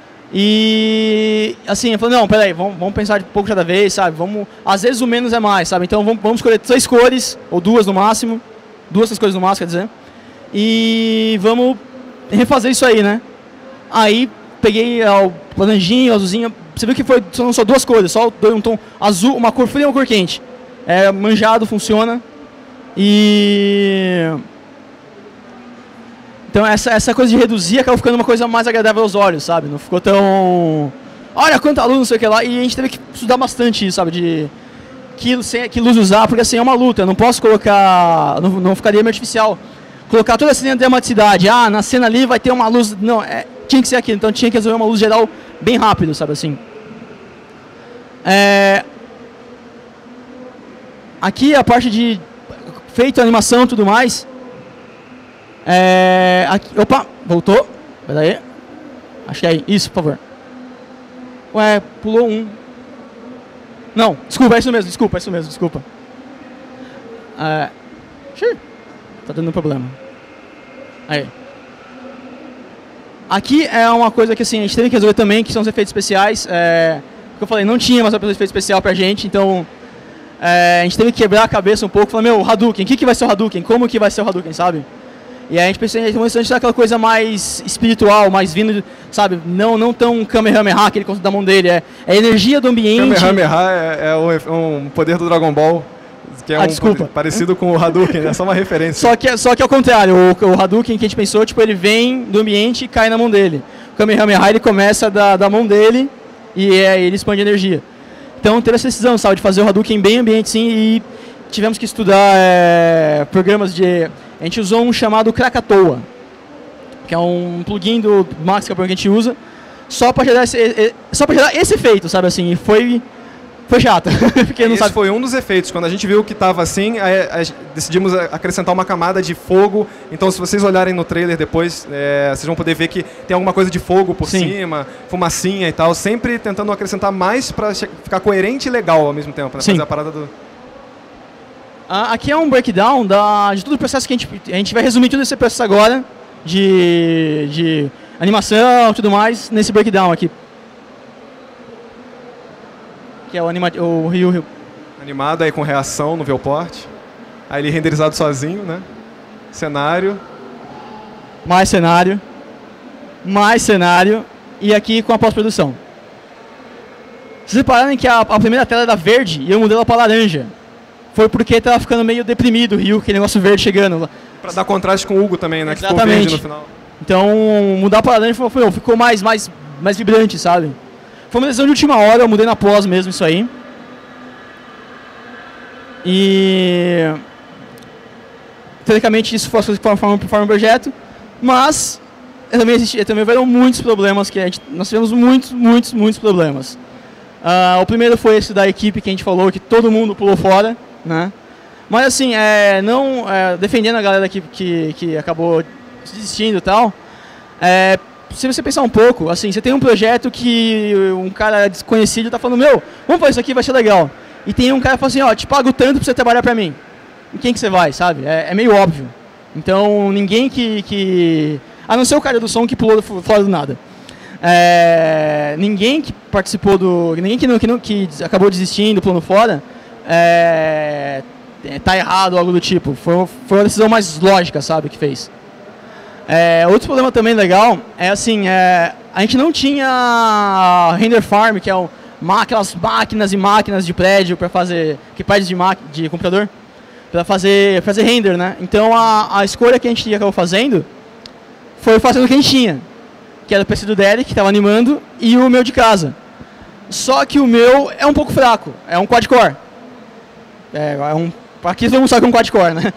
E assim, eu falei, não, peraí, vamos pensar de pouco cada vez, sabe? Às vezes o menos é mais, sabe? Então vamos escolher 3 cores, ou 2 no máximo, 2 cores no máximo, quer dizer. E vamos refazer isso aí, né? Aí peguei o laranjinho, o azulzinho, você viu que são só 2 cores, só um tom azul, uma cor fria e uma cor quente. É manjado, funciona. E... Então essa coisa de reduzir acabou ficando uma coisa mais agradável aos olhos, sabe? Não ficou tão... Olha quanta luz, não sei o que lá. E a gente teve que estudar bastante isso, sabe? De que luz usar, porque assim, é uma luta. Eu não posso colocar... Não ficaria meio artificial. Colocar toda a cena de dramaticidade. Na cena ali vai ter uma luz... Não, tinha que ser aquilo. Então tinha que resolver uma luz geral bem rápido, sabe assim? Aqui a parte de... Feito a animação e tudo mais... Aqui, opa, voltou. Pera aí. Acho que é isso, por favor. Ué, pulou um. Não, desculpa, é isso mesmo, desculpa. Tá dando problema. Aí. Aqui é uma coisa que assim, a gente teve que resolver também, que são os efeitos especiais. Como eu falei, não tinha mais efeito especial pra gente, então... a gente teve que quebrar a cabeça um pouco, falar, meu, Hadouken, o que vai ser o Hadouken? Como que vai ser o Hadouken, sabe? E aí a gente pensou em aquela coisa mais espiritual, mais vindo, sabe, não tão Kamehameha, aquele conceito da mão dele, é a energia do ambiente. Kamehameha é um poder do Dragon Ball, que é desculpa. Parecido com o Hadouken, é só uma referência. Só que ao contrário, o Hadouken que a gente pensou, tipo, ele vem do ambiente e cai na mão dele. O Kamehameha ele começa da mão dele e ele expande energia. Então teve essa decisão, sabe, de fazer o Hadouken bem ambiente sim, e tivemos que estudar programas de... A gente usou um chamado Krakatoa, que é um plugin do Max Capone que a gente usa, só para gerar esse efeito, sabe assim, e foi chato. Porque não Esse foi um dos efeitos. Quando a gente viu que estava assim, decidimos acrescentar uma camada de fogo. Então, se vocês olharem no trailer depois, vocês vão poder ver que tem alguma coisa de fogo por cima, fumacinha e tal, sempre tentando acrescentar mais para ficar coerente e legal ao mesmo tempo, né? Fazer a parada do... Aqui é um breakdown de todo o processo que a gente vai resumir todo esse processo agora, de animação e tudo mais, nesse breakdown aqui. Que é o Ryu. Animado aí com reação no viewport. Aí ele renderizado sozinho, né? Cenário. Mais cenário. E aqui com a pós-produção. Vocês repararem que a primeira tela era verde e eu mudei ela para laranja. Foi porque tava ficando meio deprimido o Ryu, aquele negócio verde chegando. Pra dar contraste com o Hugo também, né? Exatamente. Que ficou verde no final. Então, mudar para laranja ficou mais vibrante, sabe? Foi uma decisão de última hora, eu mudei na pós mesmo isso aí. E... teoricamente isso foi as coisas que formaram o projeto, mas também houveram muitos problemas, nós tivemos muitos problemas. O primeiro foi esse da equipe que a gente falou, que todo mundo pulou fora, né? Mas assim, defendendo a galera que acabou desistindo e tal, se você pensar um pouco, assim, você tem um projeto que um cara desconhecido tá falando, vamos fazer isso aqui, vai ser legal. E tem um cara que fala assim, te pago tanto pra você trabalhar pra mim. Em quem que você vai, sabe? É meio óbvio. Então, ninguém a não ser o cara do som que pulou fora do nada. Ninguém que participou ninguém que acabou desistindo, pulando fora, tá errado ou algo do tipo. Foi uma decisão mais lógica, sabe, que fez. Outro problema também legal é assim, a gente não tinha render farm, que é aquelas máquinas e máquinas de prédio para fazer, de computador, para fazer render, né? Então a escolha que a gente acabou fazendo foi fazendo o que a gente tinha, que era o PC do Derek, que estava animando, e o meu de casa. Só que o meu é um pouco fraco, é um quad-core. Aqui todo mundo sabe que é um quad-core, né?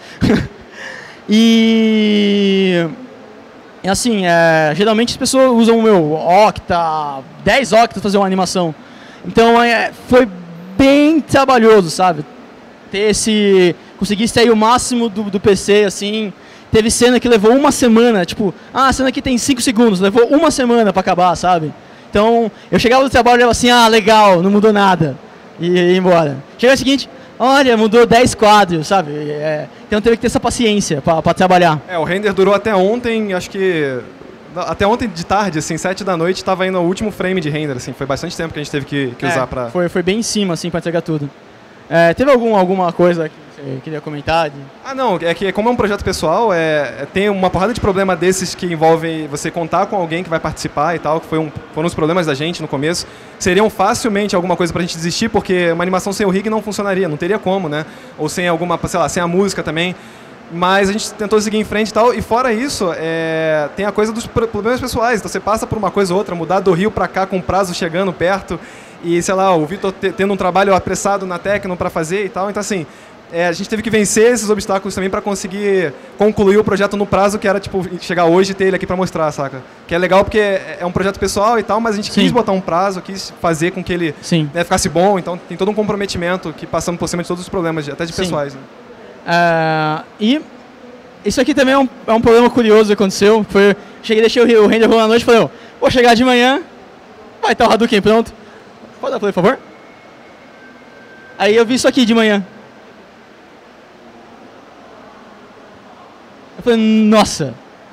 E assim, geralmente as pessoas usam o meu octa, 10 octas para fazer uma animação. Então foi bem trabalhoso, sabe? Conseguir extrair o máximo do PC, assim. Teve cena que levou uma semana, tipo, a cena aqui tem 5 segundos, levou uma semana para acabar, sabe? Então, eu chegava do trabalho e falava assim, legal, não mudou nada. E ia embora. Chega o seguinte, olha, mudou 10 quadros, sabe? Então teve que ter essa paciência para trabalhar. O render durou até ontem, acho que... Até ontem de tarde, assim, 7 da noite, estava indo o último frame de render, assim. Foi bastante tempo que a gente teve que usar para... Foi bem em cima, assim, para entregar tudo. Teve alguma coisa que você queria comentar? Não, é que como é um projeto pessoal, tem uma porrada de problema desses que envolvem você contar com alguém que vai participar e tal, que foram os problemas da gente no começo. Seriam facilmente alguma coisa pra gente desistir, porque uma animação sem o rig não funcionaria, não teria como, né? Ou sem alguma, sei lá, sem a música também. Mas a gente tentou seguir em frente e tal, e fora isso, tem a coisa dos problemas pessoais. Então você passa por uma coisa ou outra, mudar do Rio pra cá com o prazo chegando perto, e sei lá, o Vitor tendo um trabalho apressado na Tecno pra fazer e tal. Então assim, a gente teve que vencer esses obstáculos também para conseguir concluir o projeto no prazo, que era tipo chegar hoje e ter ele aqui para mostrar, saca? Que é legal porque é um projeto pessoal e tal, mas a gente quis botar um prazo, quis fazer com que ele ficasse bom, então tem todo um comprometimento que passamos por cima de todos os problemas, até de pessoais. Né? E isso aqui também é um problema curioso que aconteceu. Deixei o render rolando à noite e falei, vou chegar de manhã, vai estar o Hadouken pronto. Pode dar play, por favor? Aí eu vi isso aqui de manhã. Eu falei, nossa.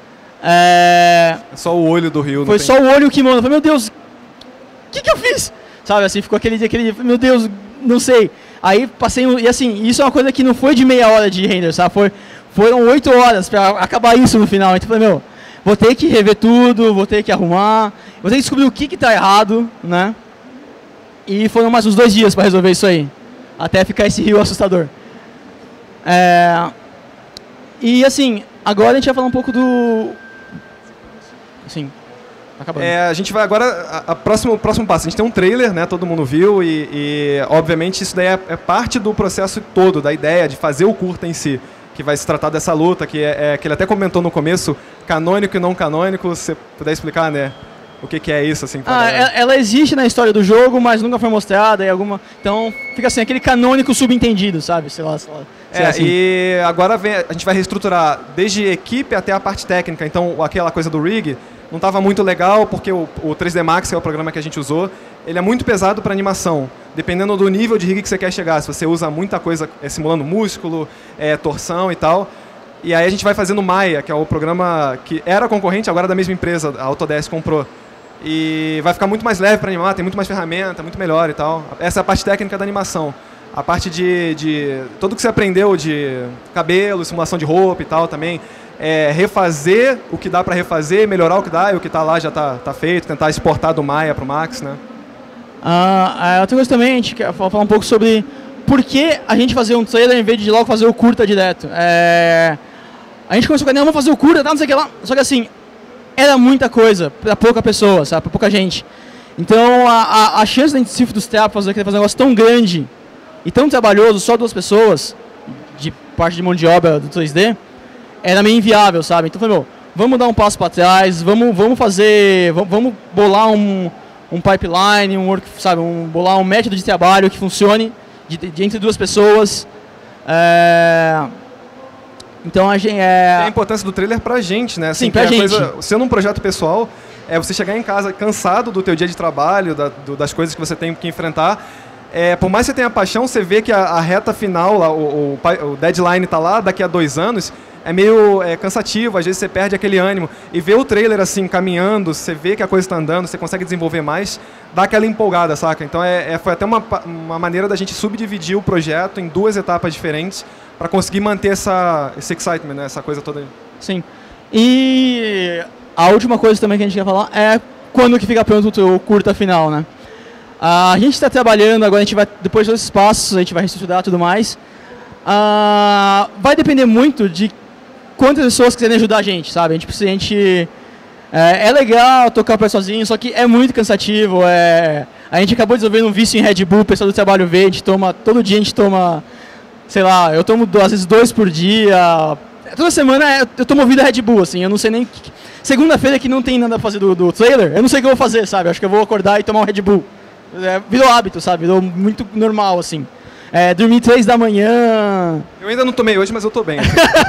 Só o olho do Rio. Foi só o olho e o kimono. Eu falei, meu Deus, o que eu fiz? Sabe, assim, ficou aquele dia, meu Deus, não sei. Aí passei, e assim, isso é uma coisa que não foi de meia hora de render, sabe? Foram 8 horas pra acabar isso no final. Então eu falei, vou ter que rever tudo, vou ter que arrumar, vou ter que descobrir o que tá errado, né? E foram mais uns 2 dias pra resolver isso aí. Até ficar esse rio assustador. E assim, agora a gente vai falar um pouco do... Assim, tá acabando. A gente vai agora, o próximo passo, a gente tem um trailer, né, todo mundo viu, e obviamente isso daí é parte do processo todo, da ideia de fazer o curta em si, que vai se tratar dessa luta, que ele até comentou no começo, canônico e não canônico, se você puder explicar, né, o que é isso, assim? Ela existe na história do jogo, mas nunca foi mostrada, então fica assim, aquele canônico subentendido, sabe, sei lá. Assim. E agora a gente vai reestruturar desde equipe até a parte técnica, então aquela coisa do rig não estava muito legal, porque o 3D Max, que é o programa que a gente usou, ele é muito pesado para animação, dependendo do nível de rig que você quer chegar, se você usa muita coisa simulando músculo, torção e tal. E aí a gente vai fazendo Maya, que é o programa que era concorrente, agora da mesma empresa, a Autodesk comprou. E vai ficar muito mais leve para animar, tem muito mais ferramenta, muito melhor e tal. Essa é a parte técnica da animação. A parte de tudo que você aprendeu de cabelo, simulação de roupa e tal também, refazer o que dá para refazer, melhorar o que dá, e o que está lá já está feito, tentar exportar do Maya para o Max, né? Outra coisa também, a gente quer falar um pouco sobre por que a gente fazer um trailer em vez de logo fazer o curta direto. A gente começou com a ideia, vamos fazer o curta, não sei o que lá, só que assim, era muita coisa para pouca pessoa, sabe, para pouca gente. Então a chance da gente se frustrar para fazer um negócio tão grande e tão trabalhoso, só 2 pessoas, de parte de mão de obra do 3D, era meio inviável, sabe? Então falei, vamos dar um passo para trás, vamos bolar um pipeline, bolar um método de trabalho que funcione entre 2 pessoas. Então a gente a importância do trailer pra gente, né? Assim, sim, pra gente. Sendo um projeto pessoal, você chegar em casa cansado do teu dia de trabalho, das coisas que você tem que enfrentar. Por mais que você tenha paixão, você vê que a reta final, o deadline está lá, daqui a 2 anos, é meio cansativo, às vezes você perde aquele ânimo. E ver o trailer assim, caminhando, você vê que a coisa está andando, você consegue desenvolver mais, dá aquela empolgada, saca? Então foi até uma maneira da gente subdividir o projeto em 2 etapas diferentes, para conseguir manter esse excitement, né? Essa coisa toda aí. Sim. E a última coisa também que a gente quer falar é quando que fica pronto o teu curta final, né? A gente está trabalhando, agora a gente vai, depois desses passos, a gente vai reestruturar tudo mais. Vai depender muito de quantas pessoas quiserem ajudar a gente, sabe? A gente é legal tocar para sozinho, só que é muito cansativo. A gente acabou desenvolvendo um vício em Red Bull, o pessoal do trabalho vê, todo dia a gente toma, sei lá, eu tomo às vezes 2 por dia. Toda semana eu tomo vida Red Bull, assim, eu não sei nem... Segunda-feira que não tem nada a fazer do trailer, eu não sei o que eu vou fazer, sabe? Acho que eu vou acordar e tomar um Red Bull. Virou hábito, sabe? Virou muito normal, assim. Dormir 3 da manhã... Eu ainda não tomei hoje, mas eu tô bem.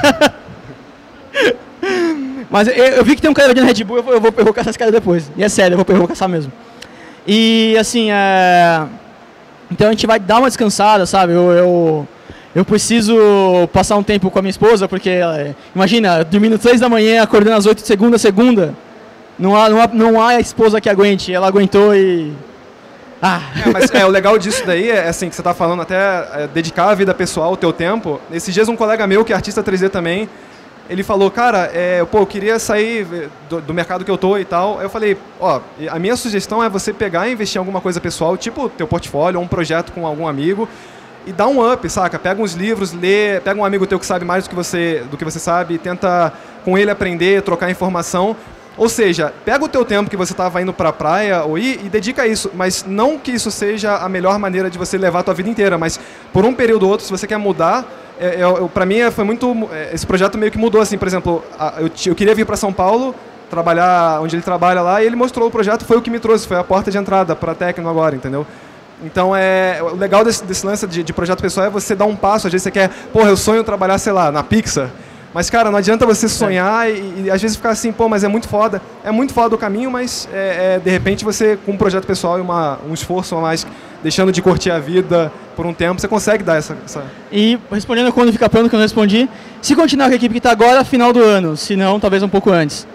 Mas eu vi que tem um cara vendendo Red Bull, eu vou caçar esse cara depois. E é sério, eu vou caçar mesmo. E, assim, então a gente vai dar uma descansada, sabe? Eu preciso passar um tempo com a minha esposa, porque, imagina, dormindo 3 da manhã, acordando às 8 de segunda a segunda, não há esposa que aguente, ela aguentou e... Mas o legal disso daí é assim, que você está falando até dedicar a vida pessoal, o teu tempo. Esses dias um colega meu, que é artista 3D também, ele falou, cara, eu queria sair do mercado que eu tô e tal. Eu falei, a minha sugestão é você pegar e investir em alguma coisa pessoal, tipo teu portfólio, ou um projeto com algum amigo, e dá um up, saca? Pega uns livros, lê, pega um amigo teu que sabe mais do que você sabe, e tenta com ele aprender, trocar informação. Ou seja, pega o teu tempo que você estava indo para a praia ou e dedica a isso, mas não que isso seja a melhor maneira de você levar a tua vida inteira, mas por um período ou outro, se você quer mudar, para mim foi muito... Esse projeto meio que mudou, assim, por exemplo, eu queria vir para São Paulo, trabalhar onde ele trabalha lá, e ele mostrou o projeto, foi o que me trouxe, foi a porta de entrada para a Tecno agora, entendeu? Então, o legal desse lance de projeto pessoal é você dar um passo. Às vezes você quer, eu sonho trabalhar, sei lá, na Pixar. Mas, cara, não adianta você sonhar e às vezes ficar assim, mas é muito foda. É muito foda o caminho, mas de repente você, com um projeto pessoal e um esforço a mais, deixando de curtir a vida por um tempo, você consegue dar essa... E respondendo quando fica pronto, que eu não respondi, se continuar com a equipe que está agora, final do ano. Se não, talvez um pouco antes.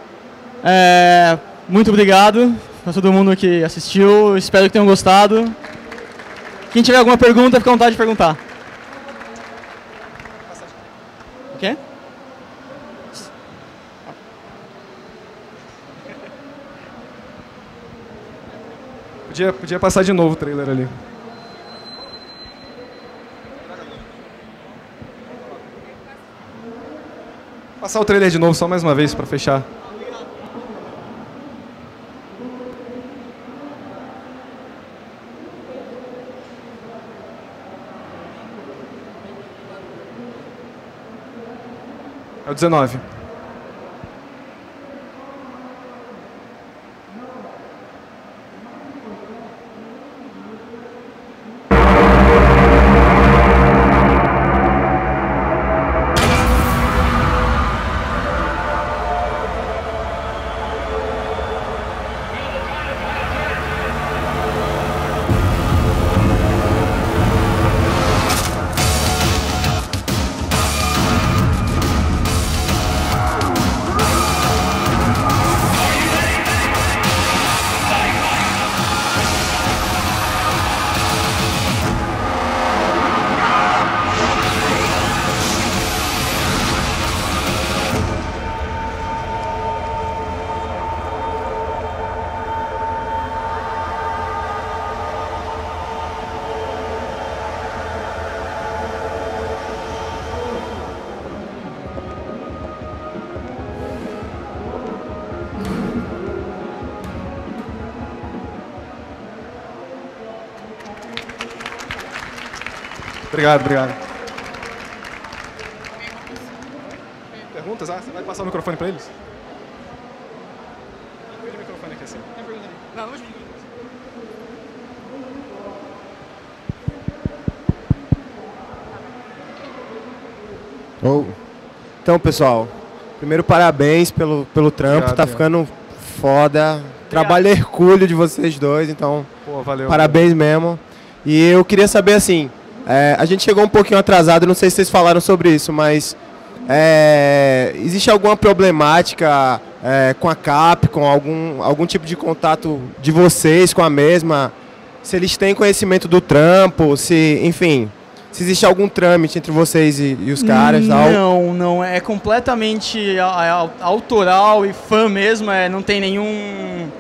Muito obrigado para todo mundo que assistiu, espero que tenham gostado. Quem tiver alguma pergunta, fica à vontade de perguntar. O quê? Podia passar de novo o trailer ali. Passar o trailer de novo só mais uma vez para fechar. É o 19. Obrigado. Perguntas? Você vai passar o microfone para eles? Vira o microfone aqui assim. Não, hoje Então, pessoal, primeiro parabéns pelo trampo, obrigado, tá ficando foda. Trabalho hercúleo de vocês dois, então valeu, parabéns mesmo. E eu queria saber assim, a gente chegou um pouquinho atrasado, não sei se vocês falaram sobre isso, mas existe alguma problemática com a Capcom, algum tipo de contato de vocês com a mesma? Se eles têm conhecimento do trampo, se Se existe algum trâmite entre vocês e os caras e tal. Não, não. É completamente autoral e fã mesmo. Não tem nenhum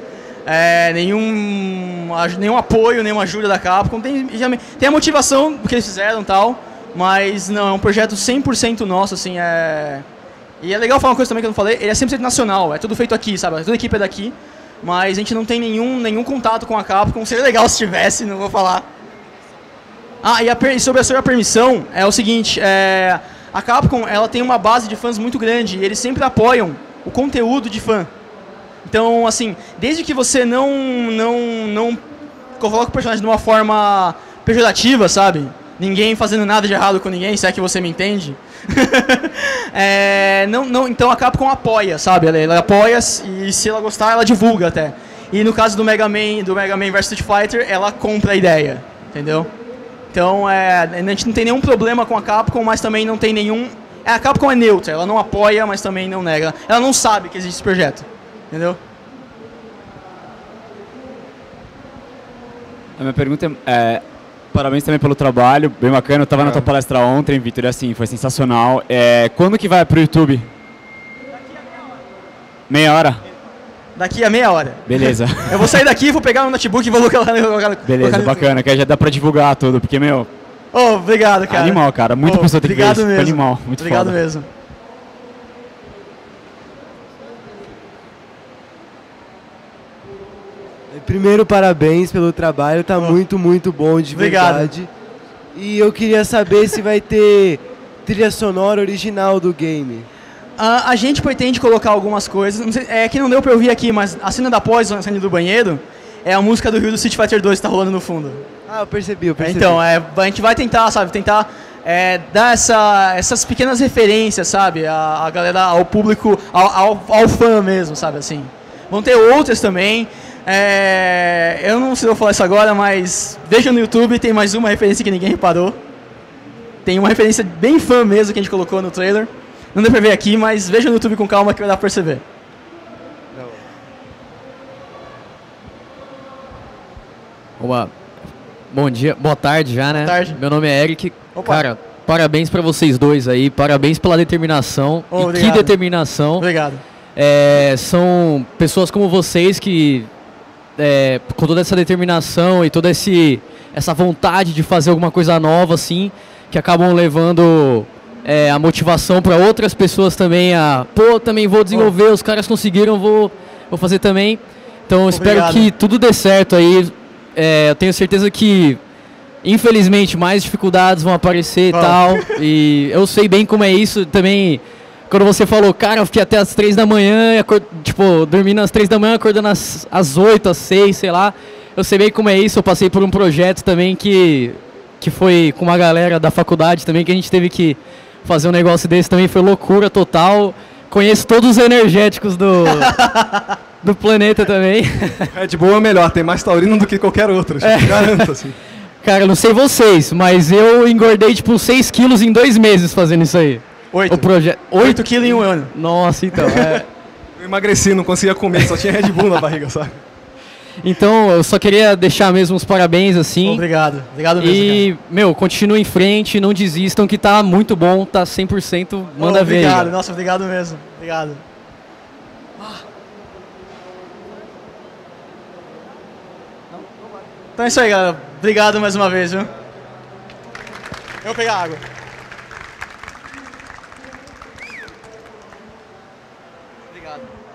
apoio, nenhuma ajuda da Capcom. Tem a motivação do que eles fizeram e tal, mas não, é um projeto 100% nosso, assim, E é legal falar uma coisa também que eu não falei, ele é 100% nacional, é tudo feito aqui, sabe? Toda a equipe é daqui, mas a gente não tem nenhum contato com a Capcom. Seria legal se tivesse, não vou falar. E sobre a permissão, é o seguinte, a Capcom, ela tem uma base de fãs muito grande e eles sempre apoiam o conteúdo de fã. Então, assim, desde que você não coloca o personagem de uma forma pejorativa, sabe? Ninguém fazendo nada de errado com ninguém, se é que você me entende. Então a Capcom apoia, sabe? Ela apoia e se ela gostar, ela divulga até. E no caso do Mega Man vs Street Fighter, ela compra a ideia, entendeu? Então a gente não tem nenhum problema com a Capcom, mas também não tem nenhum... A Capcom é neutra, ela não apoia, mas também não nega. Ela não sabe que existe esse projeto, entendeu? A minha pergunta parabéns também pelo trabalho, bem bacana. Eu estava na tua palestra ontem, Vitor, e assim, foi sensacional. Quando que vai pro YouTube? Daqui a meia hora? Daqui a meia hora. Beleza. Eu vou sair daqui, vou pegar meu notebook e vou colocar lá. Beleza, bacana, que aí já dá pra divulgar tudo, porque, meu... Obrigado, cara. Animal, cara. Muita pessoa tem que ver isso. Mesmo. Animal, muito obrigado foda. Mesmo. Primeiro, parabéns pelo trabalho, tá muito bom, de verdade. E eu queria saber se vai ter trilha sonora original do game. A gente pretende colocar algumas coisas, não sei, que não deu pra eu ouvir aqui, mas a cena da pós, a cena do banheiro, é a música do Rio do Street Fighter 2 que tá rolando no fundo. Ah, eu percebi. Então, a gente vai tentar, sabe, dar essas pequenas referências, sabe, a galera, ao público, ao fã mesmo, sabe, assim. Vão ter outras também. Eu não sei se eu vou falar isso agora, mas veja no YouTube, tem mais uma referência que ninguém reparou. Tem uma referência bem fã mesmo que a gente colocou no trailer. Não deu pra ver aqui, mas veja no YouTube com calma que vai dar pra perceber. Bom dia, boa tarde já, né? Boa tarde. Meu nome é Eric. Opa. Cara, parabéns pra vocês dois aí, parabéns pela determinação. E que determinação. Obrigado. São pessoas como vocês que, com toda essa determinação e toda essa vontade de fazer alguma coisa nova, assim, que acabam levando a motivação para outras pessoas também também vou desenvolver, os caras conseguiram, vou fazer também. Então, espero que tudo dê certo aí. Eu tenho certeza que, infelizmente, mais dificuldades vão aparecer e tal. E eu sei bem como é isso também. Quando você falou, cara, eu fiquei até as 3 da manhã, dormindo às 3 da manhã, acordando às 8, às 6, sei lá. Eu sei bem como é isso, eu passei por um projeto também que foi com uma galera da faculdade também, que a gente teve que fazer um negócio desse também, foi loucura total. Conheço todos os energéticos do planeta também. Red Bull é o melhor, tem mais taurino do que qualquer outro, garanto, assim. Cara, não sei vocês, mas eu engordei 6 quilos em 2 meses fazendo isso aí. 8 quilos em um ano. Nossa, então. Eu emagreci, não conseguia comer, só tinha Red Bull na barriga, sabe? Então, eu só queria deixar mesmo os parabéns, assim. Obrigado mesmo. E, continue em frente, não desistam, que tá muito bom, tá 100%, manda ver. Obrigado, nossa, obrigado mesmo. Obrigado. Então é isso aí, galera. Obrigado mais uma vez, viu? Eu vou pegar água. Obrigado.